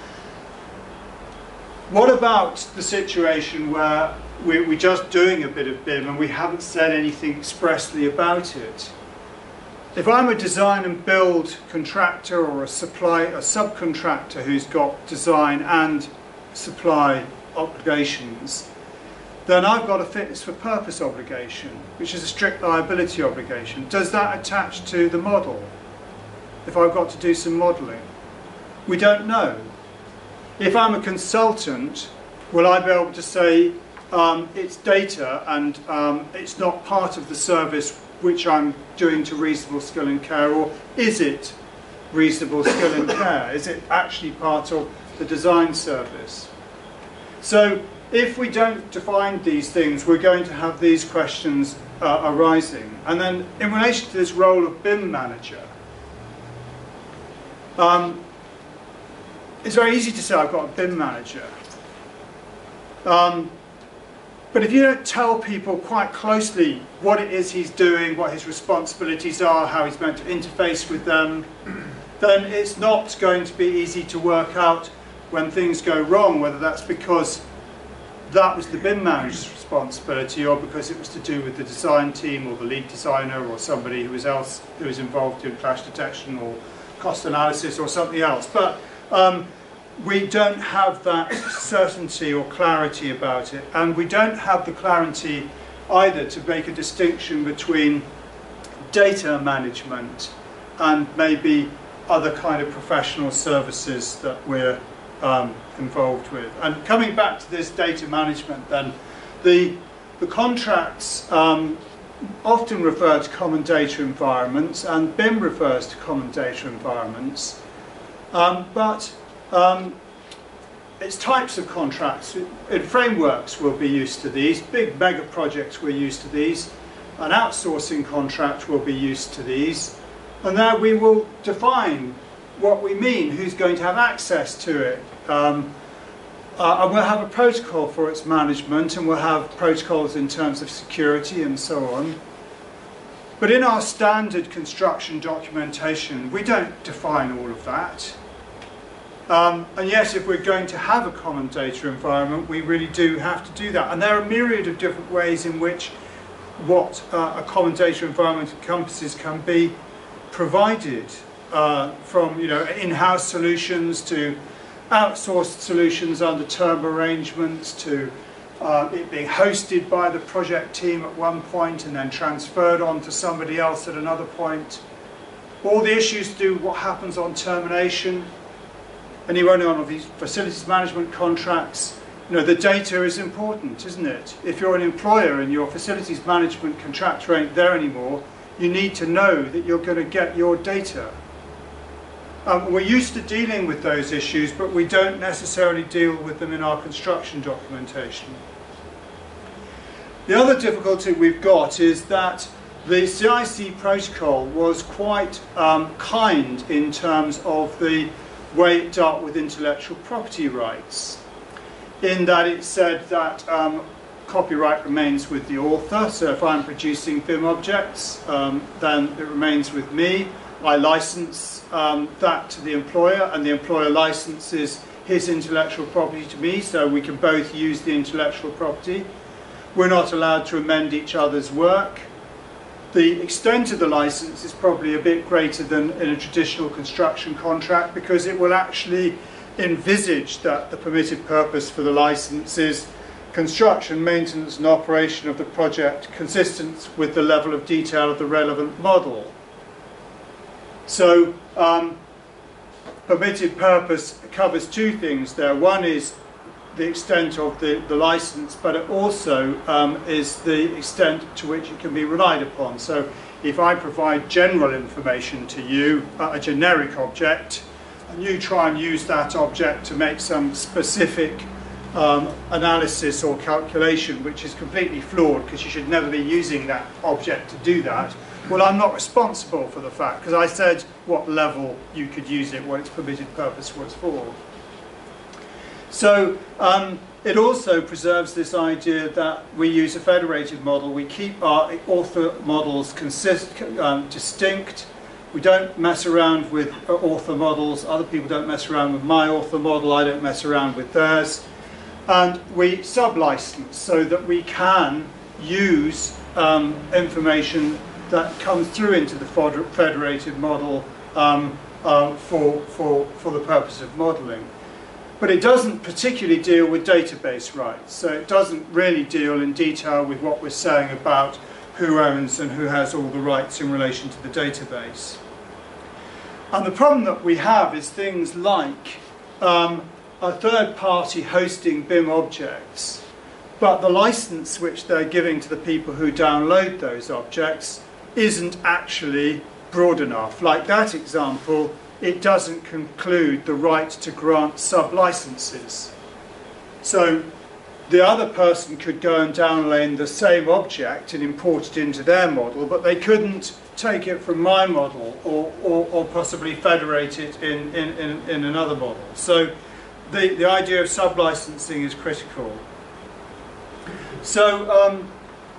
What about the situation where we, we're just doing a bit of B I M and we haven't said anything expressly about it? If I'm a design and build contractor or a supply, a subcontractor who's got design and supply obligations, then I've got a fitness for purpose obligation, which is a strict liability obligation. Does that attach to the model? If I've got to do some modelling? We don't know. If I'm a consultant, will I be able to say um, it's data and um, it's not part of the service which I'm doing to reasonable skill and care, or is it reasonable skill and care? Is it actually part of the design service? So if we don't define these things, we're going to have these questions uh, arising. And then in relation to this role of B I M manager, um, it's very easy to say I've got a B I M manager. Um, but if you don't tell people quite closely what it is he's doing, what his responsibilities are, how he's meant to interface with them, then it's not going to be easy to work out when things go wrong, whether that's because that was the B I M manager's responsibility or because it was to do with the design team or the lead designer or somebody who was else who was involved in clash detection or cost analysis or something else. But um, we don't have that certainty or clarity about it, and we don't have the clarity either to make a distinction between data management and maybe other kind of professional services that we're um, involved with. And coming back to this data management then, the, the contracts um, often refer to common data environments, and B I M refers to common data environments. Um, but um, it's types of contracts. In frameworks we'll be used to these. Big mega projects we're used to these. An outsourcing contract will be used to these. And there we will define what we mean, who's going to have access to it. Um, uh, and we'll have a protocol for its management, and we'll have protocols in terms of security and so on. But in our standard construction documentation, we don't define all of that. Um, and yes, if we're going to have a common data environment, we really do have to do that. And there are a myriad of different ways in which what uh, a common data environment encompasses can be provided, uh, from you know in-house solutions to outsourced solutions under term arrangements to uh, it being hosted by the project team at one point and then transferred on to somebody else at another point. All the issues to do with what happens on termination. Anyone on these facilities management contracts, you know, the data is important, isn't it? If you're an employer and your facilities management contractor ain't there anymore, you need to know that you're going to get your data. Um, we're used to dealing with those issues, but we don't necessarily deal with them in our construction documentation. The other difficulty we've got is that the C I C protocol was quite um, kind in terms of the way it dealt with intellectual property rights, in that it said that um, copyright remains with the author. So if I'm producing B I M objects, um, then it remains with me. I license um, that to the employer, and the employer licenses his intellectual property to me, so we can both use the intellectual property. We're not allowed to amend each other's work. The extent of the license is probably a bit greater than in a traditional construction contract, because it will actually envisage that the permitted purpose for the license is construction, maintenance and operation of the project consistent with the level of detail of the relevant model. So um, permitted purpose covers two things there. One is the extent of the, the license, but it also um, is the extent to which it can be relied upon. So if I provide general information to you, uh, a generic object, and you try and use that object to make some specific um, analysis or calculation which is completely flawed, because you should never be using that object to do that, well, I'm not responsible for the fact, because I said what level you could use it, what its permitted purpose was for. So um, it also preserves this idea that we use a federated model. We keep our author models consist, um, distinct. We don't mess around with author models. Other people don't mess around with my author model. I don't mess around with theirs. And we sub-license so that we can use um, information that comes through into the federated model um, uh, for, for, for the purpose of modeling. But it doesn't particularly deal with database rights. So it doesn't really deal in detail with what we're saying about who owns and who has all the rights in relation to the database. And the problem that we have is things like um, a third party hosting B I M objects, but the license which they're giving to the people who download those objects isn't actually broad enough. Like that example, it doesn't conclude the right to grant sub-licenses. So the other person could go and download the same object and import it into their model, but they couldn't take it from my model or, or, or possibly federate it in, in, in, in another model. So the, the idea of sub-licensing is critical. So um,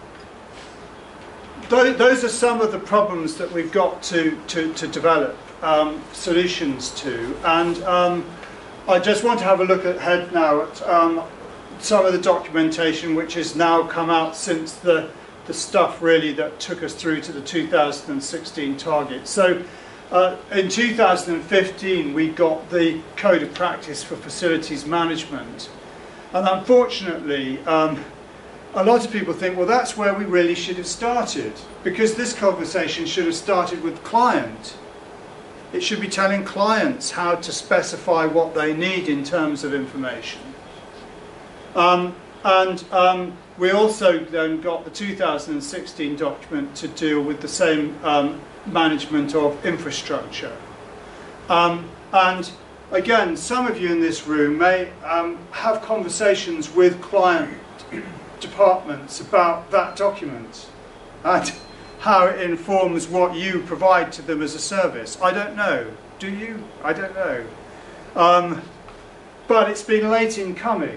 th those are some of the problems that we've got to, to, to develop Um, solutions to, and um, I just want to have a look ahead now at um, some of the documentation which has now come out since the, the stuff really that took us through to the two thousand sixteen targets. So uh, in two thousand fifteen we got the Code of Practice for Facilities Management, and unfortunately um, a lot of people think, well, that's where we really should have started, because this conversation should have started with client. It should be telling clients how to specify what they need in terms of information. Um, and um, we also then got the two thousand sixteen document to deal with the same um, management of infrastructure. Um, and again, some of you in this room may um, have conversations with client departments about that document and how it informs what you provide to them as a service. I don't know. Do you? I don't know. Um, but it's been late in coming.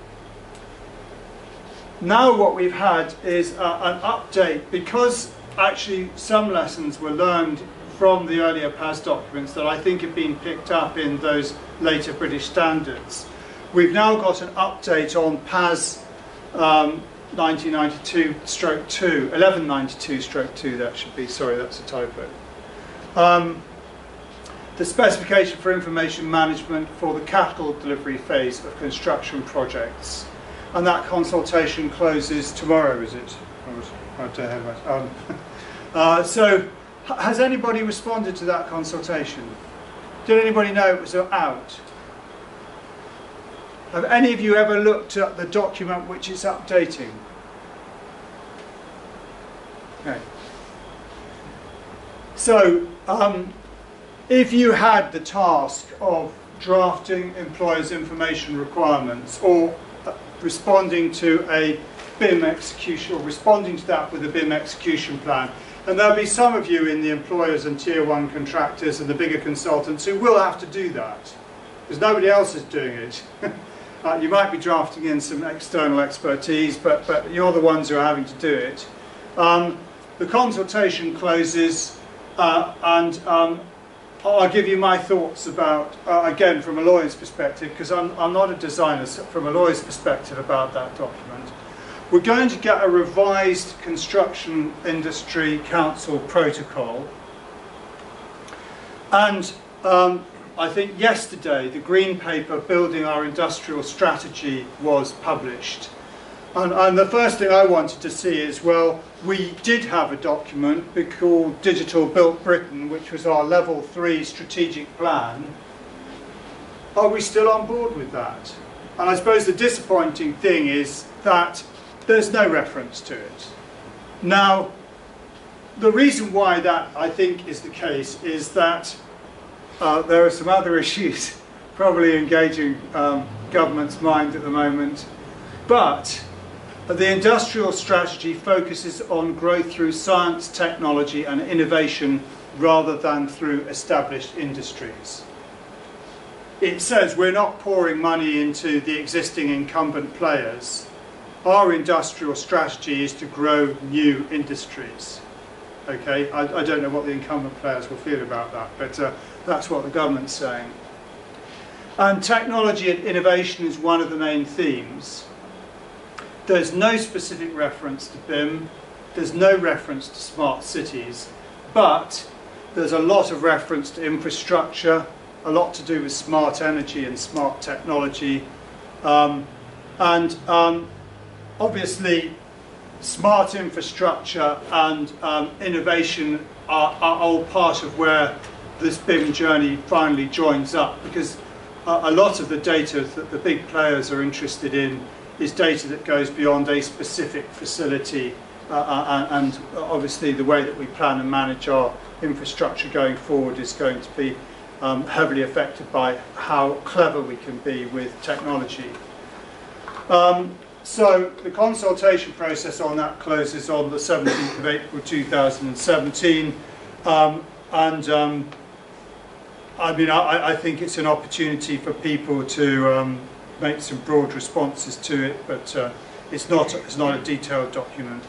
Now what we've had is uh, an update, because actually some lessons were learned from the earlier P A S documents that I think have been picked up in those later British standards. We've now got an update on P A S um, nineteen ninety-two stroke two, eleven ninety-two stroke two, that should be, sorry, that's a typo. Um, the specification for information management for the capital delivery phase of construction projects. And that consultation closes tomorrow, is it? Um, uh, so, has anybody responded to that consultation? Did anybody know it was out? Have any of you ever looked at the document which it's updating? Okay. So, um, if you had the task of drafting employers' information requirements or uh, responding to a B I M execution, or responding to that with a B I M execution plan, and there'll be some of you in the employers and tier one contractors and the bigger consultants who will have to do that, because nobody else is doing it. Uh, you might be drafting in some external expertise, but, but you're the ones who are having to do it. Um, the consultation closes, uh, and um, I'll give you my thoughts about, uh, again, from a lawyer's perspective, because I'm, I'm not a designer, so from a lawyer's perspective about that document. We're going to get a revised Construction Industry Council protocol, and um, I think yesterday the Green Paper Building Our Industrial Strategy was published. And, and the first thing I wanted to see is, well, we did have a document called Digital Built Britain, which was our level three strategic plan. Are we still on board with that? And I suppose the disappointing thing is that there's no reference to it. Now, the reason why that I think is the case is that Uh, there are some other issues probably engaging um, government's mind at the moment, but the industrial strategy focuses on growth through science, technology and innovation rather than through established industries. It says we're not pouring money into the existing incumbent players. Our industrial strategy is to grow new industries. Okay, I, I don't know what the incumbent players will feel about that, but uh, that's what the government's saying. And technology and innovation is one of the main themes. There's no specific reference to B I M, there's no reference to smart cities, but there's a lot of reference to infrastructure, a lot to do with smart energy and smart technology, um, and um, obviously smart infrastructure and um, innovation are, are all part of where this B I M journey finally joins up, because uh, a lot of the data that the big players are interested in is data that goes beyond a specific facility, uh, and, and obviously the way that we plan and manage our infrastructure going forward is going to be um, heavily affected by how clever we can be with technology. Um, So the consultation process on that closes on the seventeenth of April two thousand seventeen, um, and um, I mean I, I think it's an opportunity for people to um, make some broad responses to it, but uh, it's not it's not a detailed document.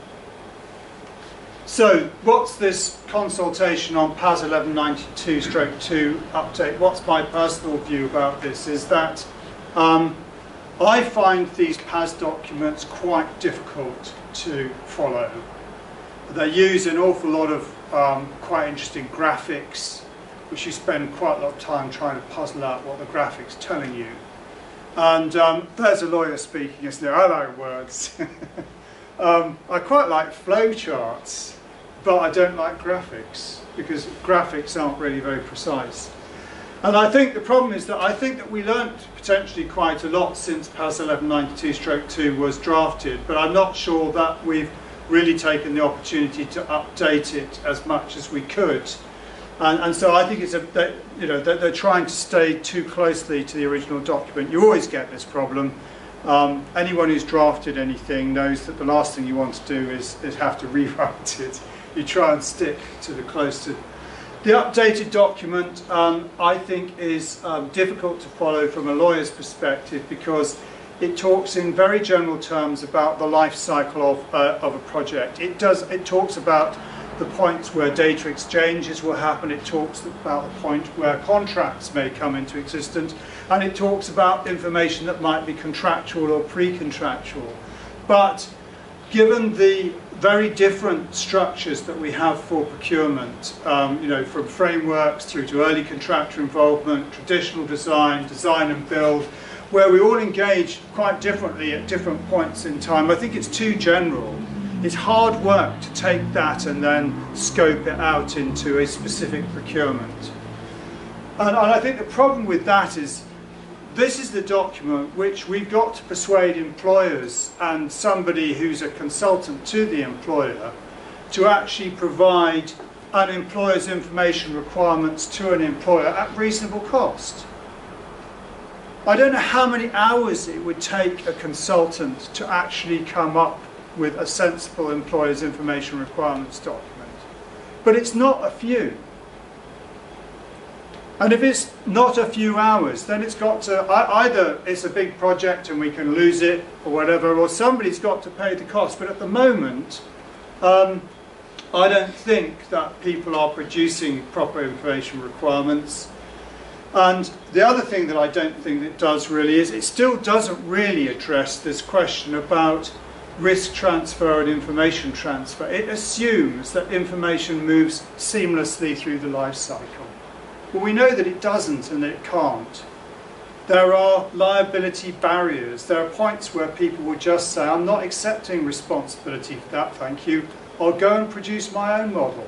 So what's this consultation on P A S eleven ninety-two stroke two update? What's my personal view about this is that um, I find these P A S documents quite difficult to follow. They use an awful lot of um, quite interesting graphics, which you spend quite a lot of time trying to puzzle out what the graphic's telling you. And um, there's a lawyer speaking, isn't there? I like words. um, I quite like flow charts, but I don't like graphics, because graphics aren't really very precise. And I think the problem is that I think that we learnt potentially quite a lot since P A S eleven ninety-two stroke two was drafted, but I'm not sure that we've really taken the opportunity to update it as much as we could. And, and so I think it's a, they, you know, they're, they're trying to stay too closely to the original document. You always get this problem. Um, anyone who's drafted anything knows that the last thing you want to do is, is have to rewrite it. You try and stick to the close to. The updated document, um, I think, is um, difficult to follow from a lawyer's perspective, because it talks in very general terms about the life cycle of, uh, of a project. It does. It talks about the points where data exchanges will happen, it talks about the point where contracts may come into existence, and it talks about information that might be contractual or pre-contractual. But given the very different structures that we have for procurement, um, you know, from frameworks through to early contractor involvement, traditional design, design and build, where we all engage quite differently at different points in time, I think it's too general. It's hard work to take that and then scope it out into a specific procurement. And, and I think the problem with that is, this is the document which we've got to persuade employers and somebody who's a consultant to the employer to actually provide an employer's information requirements to an employer at reasonable cost. I don't know how many hours it would take a consultant to actually come up with a sensible employer's information requirements document. But it's not a few. And if it's not a few hours, then it's got to, either it's a big project and we can lose it or whatever, or somebody's got to pay the cost. But at the moment, um, I don't think that people are producing proper information requirements. And the other thing that I don't think it does really is it still doesn't really address this question about risk transfer and information transfer. It assumes that information moves seamlessly through the life cycle. Well, we know that it doesn't and that it can't. There are liability barriers. There are points where people will just say, I'm not accepting responsibility for that, thank you. I'll go and produce my own model.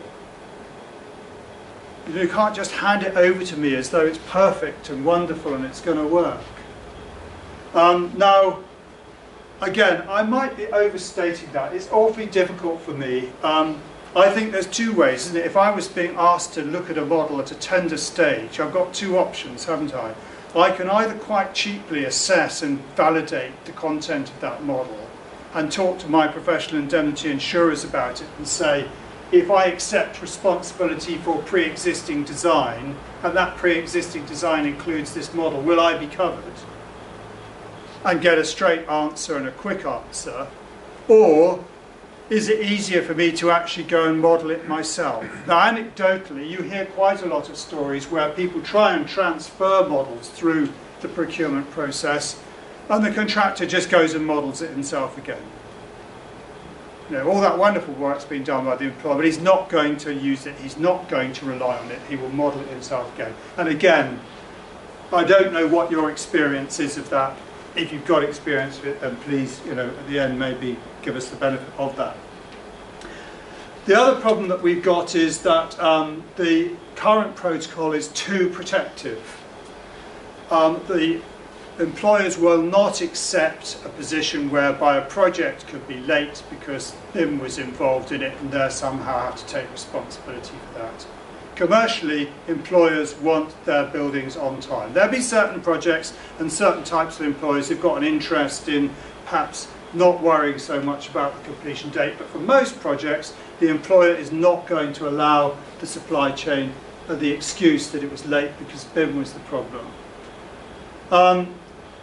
You can't just hand it over to me as though it's perfect and wonderful and it's going to work. Um, now, again, I might be overstating that. It's awfully difficult for me. Um, I think there's two ways, isn't it? If I was being asked to look at a model at a tender stage, I've got two options, haven't I? I can either quite cheaply assess and validate the content of that model and talk to my professional indemnity insurers about it and say, if I accept responsibility for pre-existing design, and that pre-existing design includes this model, will I be covered? And get a straight answer and a quick answer. Or is it easier for me to actually go and model it myself? Now, anecdotally, you hear quite a lot of stories where people try and transfer models through the procurement process, and the contractor just goes and models it himself again. You know, all that wonderful work's been done by the employer, but he's not going to use it, he's not going to rely on it, he will model it himself again. And again, I don't know what your experience is of that. If you've got experience with it, then please, you know, at the end, maybe give us the benefit of that. The other problem that we've got is that um, the current protocol is too protective. Um, the employers will not accept a position whereby a project could be late because B I M was involved in it and they somehow have to take responsibility for that. Commercially, employers want their buildings on time. There'll be certain projects and certain types of employers who've got an interest in perhaps not worrying so much about the completion date, but for most projects, the employer is not going to allow the supply chain uh, the excuse that it was late because B I M was the problem. Um,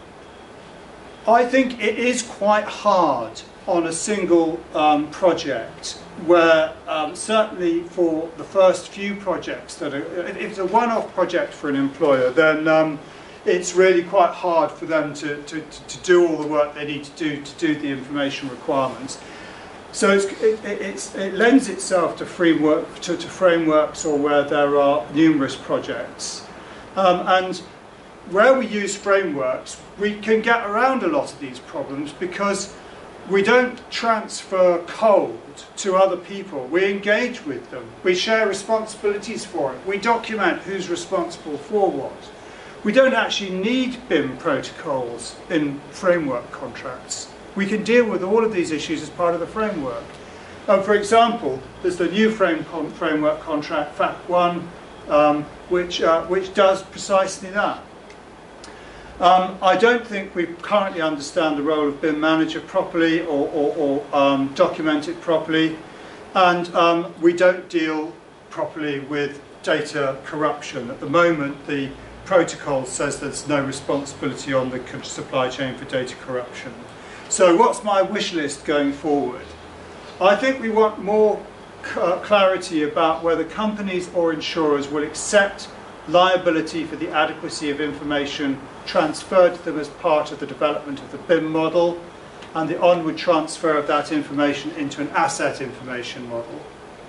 I think it is quite hard on a single um, project where um, certainly for the first few projects that are, if it's a one-off project for an employer, then um, it's really quite hard for them to, to, to do all the work they need to do to do the information requirements. So it's, it, it's, it lends itself to, framework, to, to frameworks or where there are numerous projects. Um, and where we use frameworks, we can get around a lot of these problems because we don't transfer code to other people. We engage with them. We share responsibilities for it. We document who's responsible for what. We don't actually need B I M protocols in framework contracts. We can deal with all of these issues as part of the framework. Um, for example, there's the new frame con framework contract, F A Q one, um, which, uh, which does precisely that. Um, I don't think we currently understand the role of B I M manager properly or, or, or um, document it properly, and um, we don't deal properly with data corruption. At the moment, the protocol says there's no responsibility on the supply chain for data corruption. So what's my wish list going forward? I think we want more clarity about whether companies or insurers will accept liability for the adequacy of information transferred to them as part of the development of the B I M model, and the onward transfer of that information into an asset information model.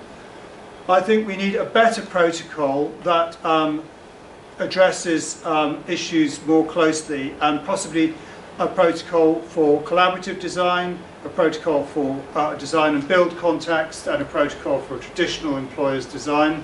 I think we need a better protocol that um, addresses um, issues more closely, and possibly a protocol for collaborative design, a protocol for uh, design and build context, and a protocol for traditional employers' design.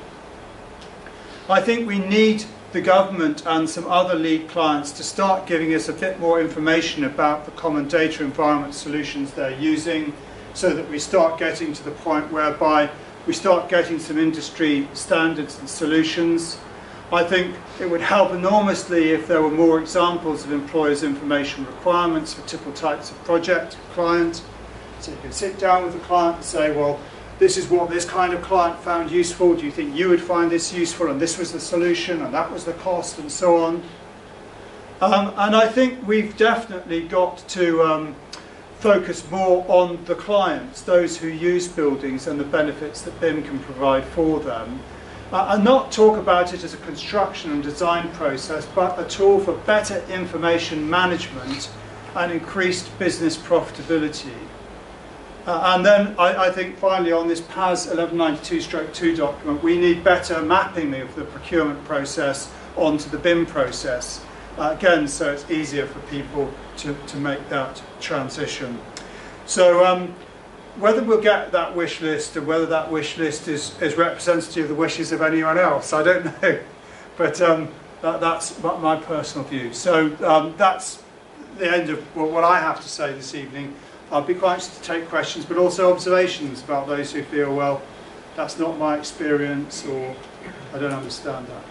I think we need the government and some other lead clients to start giving us a bit more information about the common data environment solutions they're using, so that we start getting to the point whereby we start getting some industry standards and solutions. I think it would help enormously if there were more examples of employers' information requirements for typical types of project client. So you can sit down with the client and say, well, this is what this kind of client found useful. Do you think you would find this useful? And this was the solution, and that was the cost, and so on. Um, and I think we've definitely got to um, focus more on the clients, those who use buildings, and the benefits that B I M can provide for them. Uh, and not talk about it as a construction and design process, but a tool for better information management and increased business profitability. Uh, and then I, I think finally on this P A S eleven ninety-two stroke two document, we need better mapping of the procurement process onto the B I M process. Uh, again, so it's easier for people to, to make that transition. So um, whether we'll get that wish list, or whether that wish list is, is representative of the wishes of anyone else, I don't know. But um, that, that's my personal view. So um, that's the end of what I have to say this evening. I'll be quite interested to take questions, but also observations about those who feel, well, that's not my experience, or I don't understand that.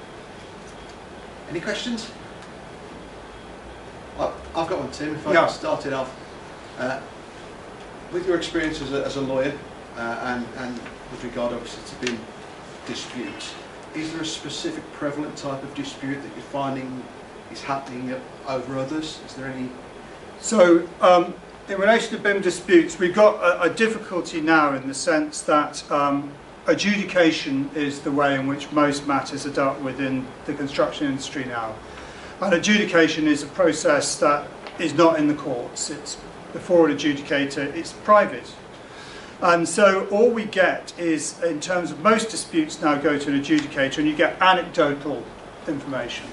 Any questions? Well, I've got one, Tim, if I yeah. can start it off. Uh, with your experience as a, as a lawyer, uh, and, and with regard obviously to B I M disputes, is there a specific prevalent type of dispute that you're finding is happening over others? Is there any? So, um, in relation to B I M disputes, we've got a, a difficulty now in the sense that um, adjudication is the way in which most matters are dealt with in the construction industry now. And adjudication is a process that is not in the courts. It's before an adjudicator, it's private. And so all we get is, in terms of most disputes now go to an adjudicator, and you get anecdotal information.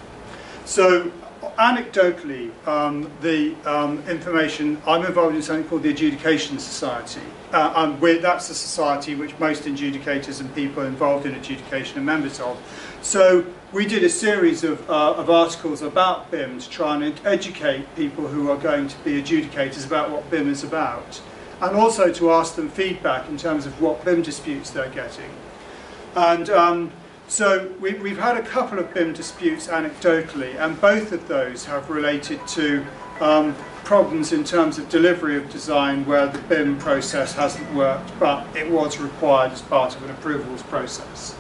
So anecdotally, um, the um, information, I'm involved in something called the Adjudication Society. Uh, and we're, that's the society which most adjudicators and people involved in adjudication are members of. So we did a series of, uh, of articles about B I M to try and educate people who are going to be adjudicators about what B I M is about, and also to ask them feedback in terms of what B I M disputes they're getting. And um, so we, we've had a couple of B I M disputes anecdotally, and both of those have related to um, problems in terms of delivery of design where the B I M process hasn't worked, but it was required as part of an approvals process.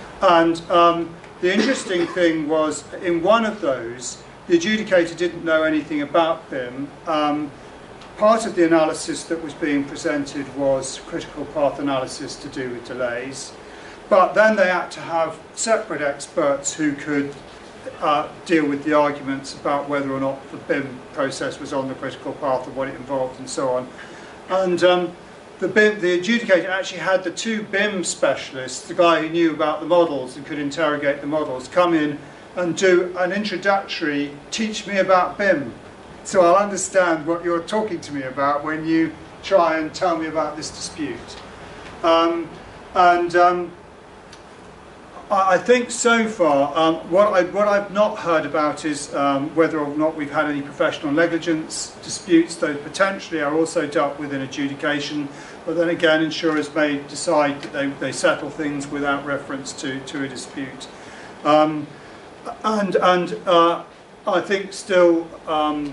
And um, the interesting thing was, in one of those, the adjudicator didn't know anything about B I M. Um, part of the analysis that was being presented was critical path analysis to do with delays. But then they had to have separate experts who could uh, deal with the arguments about whether or not the B I M process was on the critical path and what it involved and so on. And um, the, B I M, the adjudicator actually had the two B I M specialists, the guy who knew about the models and could interrogate the models, come in and do an introductory, teach me about B I M. So I'll understand what you're talking to me about when you try and tell me about this dispute. Um, and um, I think so far, um, what, I, what I've not heard about is um, whether or not we've had any professional negligence disputes. Those potentially are also dealt with in adjudication, but then again insurers may decide that they, they settle things without reference to, to a dispute. Um, and and uh, I think still um,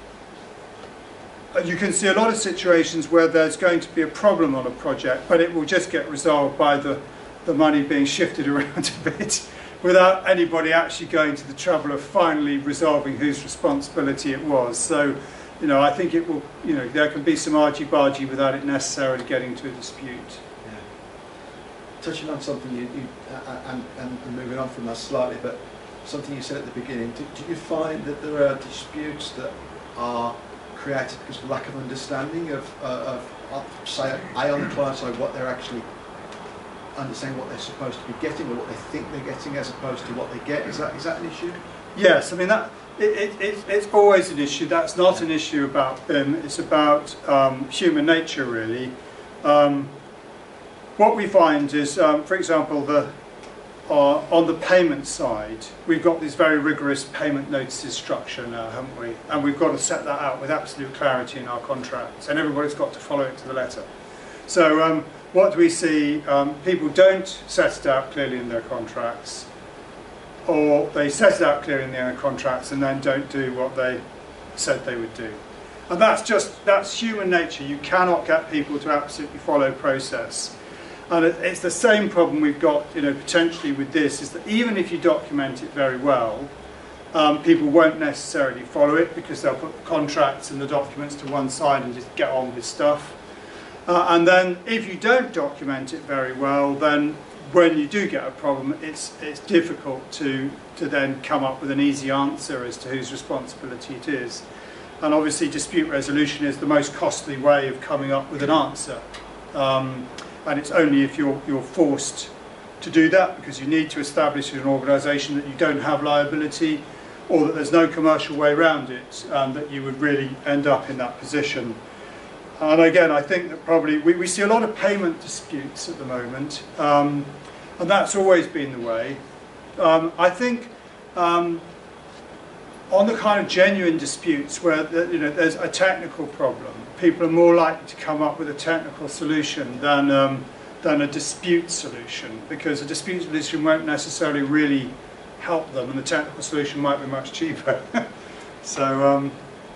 you can see a lot of situations where there's going to be a problem on a project, but it will just get resolved by the the money being shifted around a bit without anybody actually going to the trouble of finally resolving whose responsibility it was. So, you know, I think it will, you know, there can be some argy-bargy without it necessarily getting to a dispute. touching on something you, you uh, and, and, and moving on from that slightly, but something you said at the beginning, do, do you find that there are disputes that are created because of lack of understanding of, uh, of uh, say, A, on the client side, what they're actually understanding what they're supposed to be getting or what they think they're getting as opposed to what they get? Is that is that an issue? Yes, I mean that it, it, it, it's always an issue. That's not an issue about B I M. It's about um, human nature, really. Um, what we find is, um, for example, the uh, on the payment side, we've got this very rigorous payment notices structure now, haven't we? And we've got to set that out with absolute clarity in our contracts, and everybody's got to follow it to the letter. So um, what do we see? Um, people don't set it out clearly in their contracts, or they set it out clearly in their contracts and then don't do what they said they would do. And that's just, that's human nature. You cannot get people to absolutely follow process. And it, it's the same problem we've got, you know, potentially with this, is that even if you document it very well, um, people won't necessarily follow it because they'll put the contracts and the documents to one side and just get on with stuff. Uh, and then if you don't document it very well, then when you do get a problem, it's, it's difficult to, to then come up with an easy answer as to whose responsibility it is. And obviously dispute resolution is the most costly way of coming up with an answer. Um, and it's only if you're, you're forced to do that, because you need to establish in an organisation that you don't have liability or that there's no commercial way around it, um, that you would really end up in that position. And again, I think that probably we, we see a lot of payment disputes at the moment, um, and that's always been the way. Um, I think um, on the kind of genuine disputes where the, you know, there's a technical problem, people are more likely to come up with a technical solution than, um, than a dispute solution, because a dispute solution won't necessarily really help them, and the technical solution might be much cheaper. So. Um,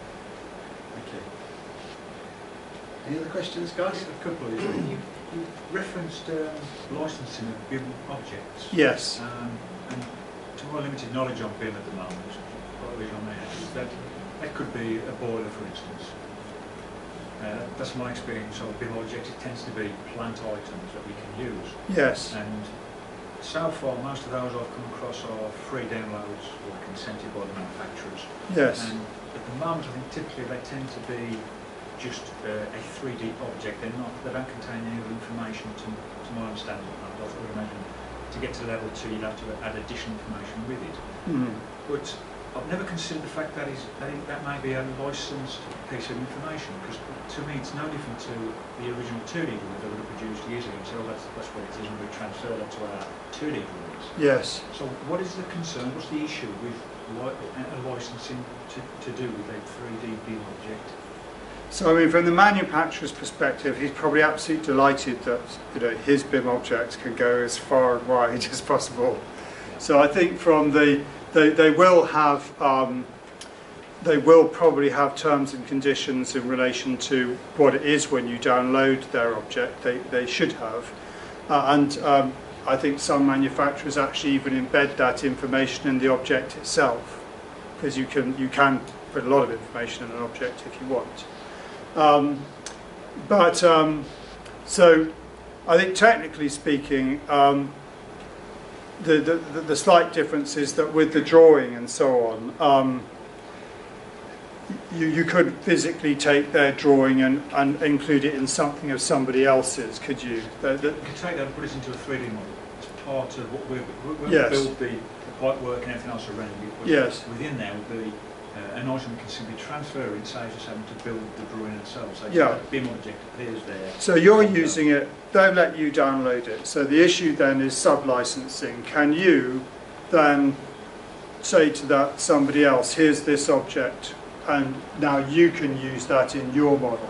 Any other questions, guys? A couple of you. You, you referenced um, licensing of B I M objects. Yes. Um, and to my limited knowledge on B I M at the moment, what is on there, is that that could be a boiler, for instance. Uh, that's my experience of B I M objects. It tends to be plant items that we can use. Yes. And so far, most of those I've come across are free downloads or consented by the manufacturers. Yes. And at the moment, I think typically they tend to be just uh, a three D object. They're not, they don't contain any other information to, to my understanding. I would imagine to get to level two you'd have to add additional information with it. Mm. But I've never considered the fact that is that, is, that may be a licensed piece of information, because to me it's no different to the original two D drawing that would have produced years ago. So that's, that's what it is, and we transfer that to our two D drawings. Yes. So what is the concern, what's the issue with li a licensing to, to do with a three D B I M object? So I mean, from the manufacturer's perspective, he's probably absolutely delighted that, you know, his B I M objects can go as far and wide as possible. So I think from the they, they will have um, they will probably have terms and conditions in relation to what it is when you download their object. They they should have, uh, and um, I think some manufacturers actually even embed that information in the object itself, because you can you can put a lot of information in an object if you want. Um, but um, so I think technically speaking, um, the, the, the slight difference is that with the drawing and so on, um, you, you could physically take their drawing and, and include it in something of somebody else's, could you? The, the, you could take that and put it into a three D model. It's part of what we're, we're yes. build the, the pipe work and everything else around it. But yes. Within there would be Uh, an item can simply transfer it, saves us having to build the drawing itself. So yeah. the B I M object appears there. So you're using it, they'll let you download it. So the issue then is sub-licensing. Can you then say to that somebody else, here's this object, and now you can use that in your model?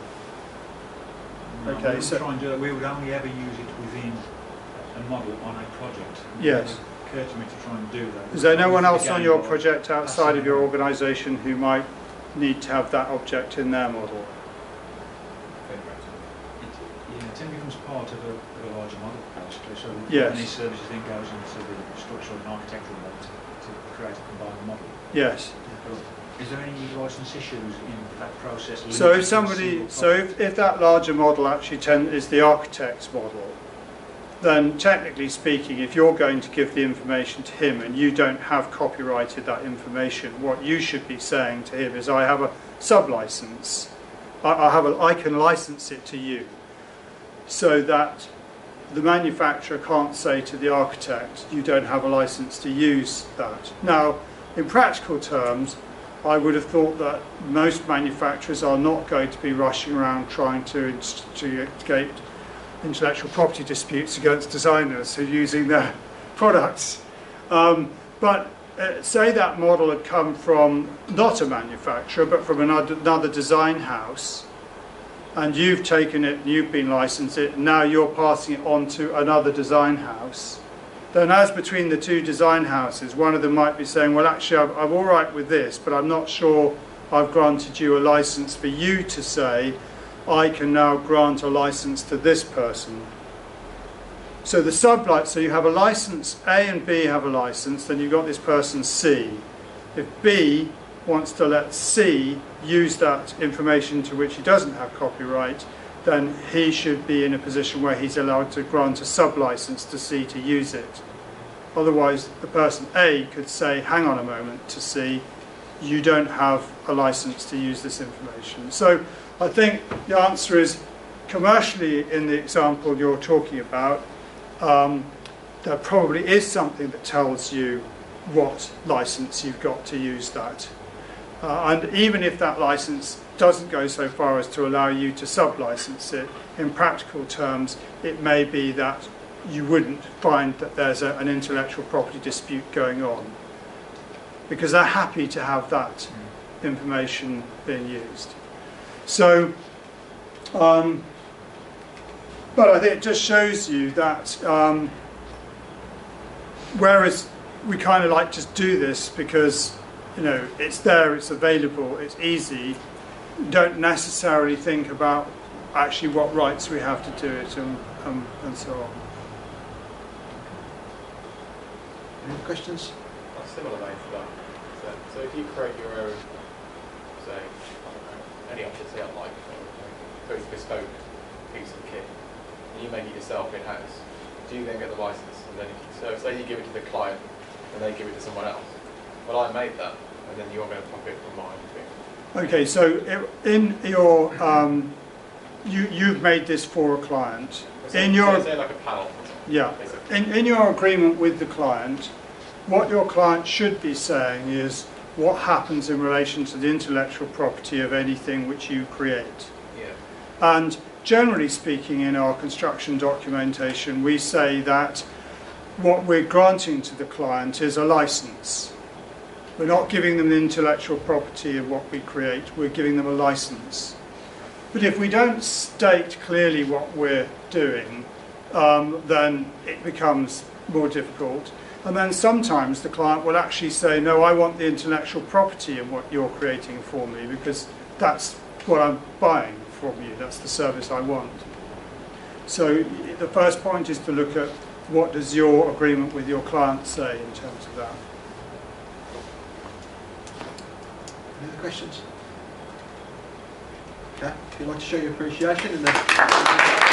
No, okay, we so try and do that. We would only ever use it within a model on a project. Yes. It occurred to me to try and do that. Is there no one else on your or project outside of your organisation who might need to have that object in their model? It, yeah, it then becomes part of a, of a larger model, basically. So yes. any services then goes into the structural and architectural model to, to create a combined model. Yes. Is there any license issues in that process? So if somebody, so if, if that larger model actually ten, is the architect's model, then technically speaking, if you're going to give the information to him and you don't have copyrighted that information, what you should be saying to him is, I have a sub-license. I, I, have a, I can license it to you, so that the manufacturer can't say to the architect, you don't have a license to use that. Now, in practical terms, I would have thought that most manufacturers are not going to be rushing around trying to instigate intellectual property disputes against designers who are using their products. Um, but uh, say that model had come from not a manufacturer, but from another, another design house, and you've taken it, you've been licensed it, and now you're passing it on to another design house. Then as between the two design houses, one of them might be saying, well, actually, I'm, I'm all right with this, but I'm not sure I've granted you a license for you to say, I can now grant a license to this person. So the sublight, so you have a license, A and B have a license, then you've got this person C. If B wants to let C use that information to which he doesn't have copyright, then he should be in a position where he's allowed to grant a sub-license to C to use it. Otherwise, the person A could say, hang on a moment, to C, you don't have a license to use this information. So I think the answer is, commercially, in the example you're talking about, um, there probably is something that tells you what license you've got to use that. Uh, and even if that license doesn't go so far as to allow you to sub-license it, in practical terms, it may be that you wouldn't find that there's a, an intellectual property dispute going on, because they're happy to have that information being used. So, um, but I think it just shows you that um, whereas we kind of like just do this because, you know, it's there, it's available, it's easy, don't necessarily think about actually what rights we have to do it and, um, and so on. Any questions? A similar vein to that. So, so if you create your own, say, I don't know, any option say like a very bespoke piece of kit, and you make it yourself in-house, do you then get the license? And then, so say you give it to the client, and they give it to someone else. Well, I made that, and then you're going to profit from mine. Okay, so in your, um, you, you've made this for a client. In your, say like a panel. Yeah, in, in your agreement with the client, what your client should be saying is what happens in relation to the intellectual property of anything which you create. Yeah. And generally speaking, in our construction documentation, we say that what we're granting to the client is a license. We're not giving them the intellectual property of what we create, we're giving them a license. But if we don't state clearly what we're doing, um, then it becomes more difficult. And then sometimes the client will actually say, no, I want the intellectual property of what you're creating for me, because that's what I'm buying from you, that's the service I want. So the first point is to look at what does your agreement with your client say in terms of that. Any other questions? Okay, if you'd like to show your appreciation in the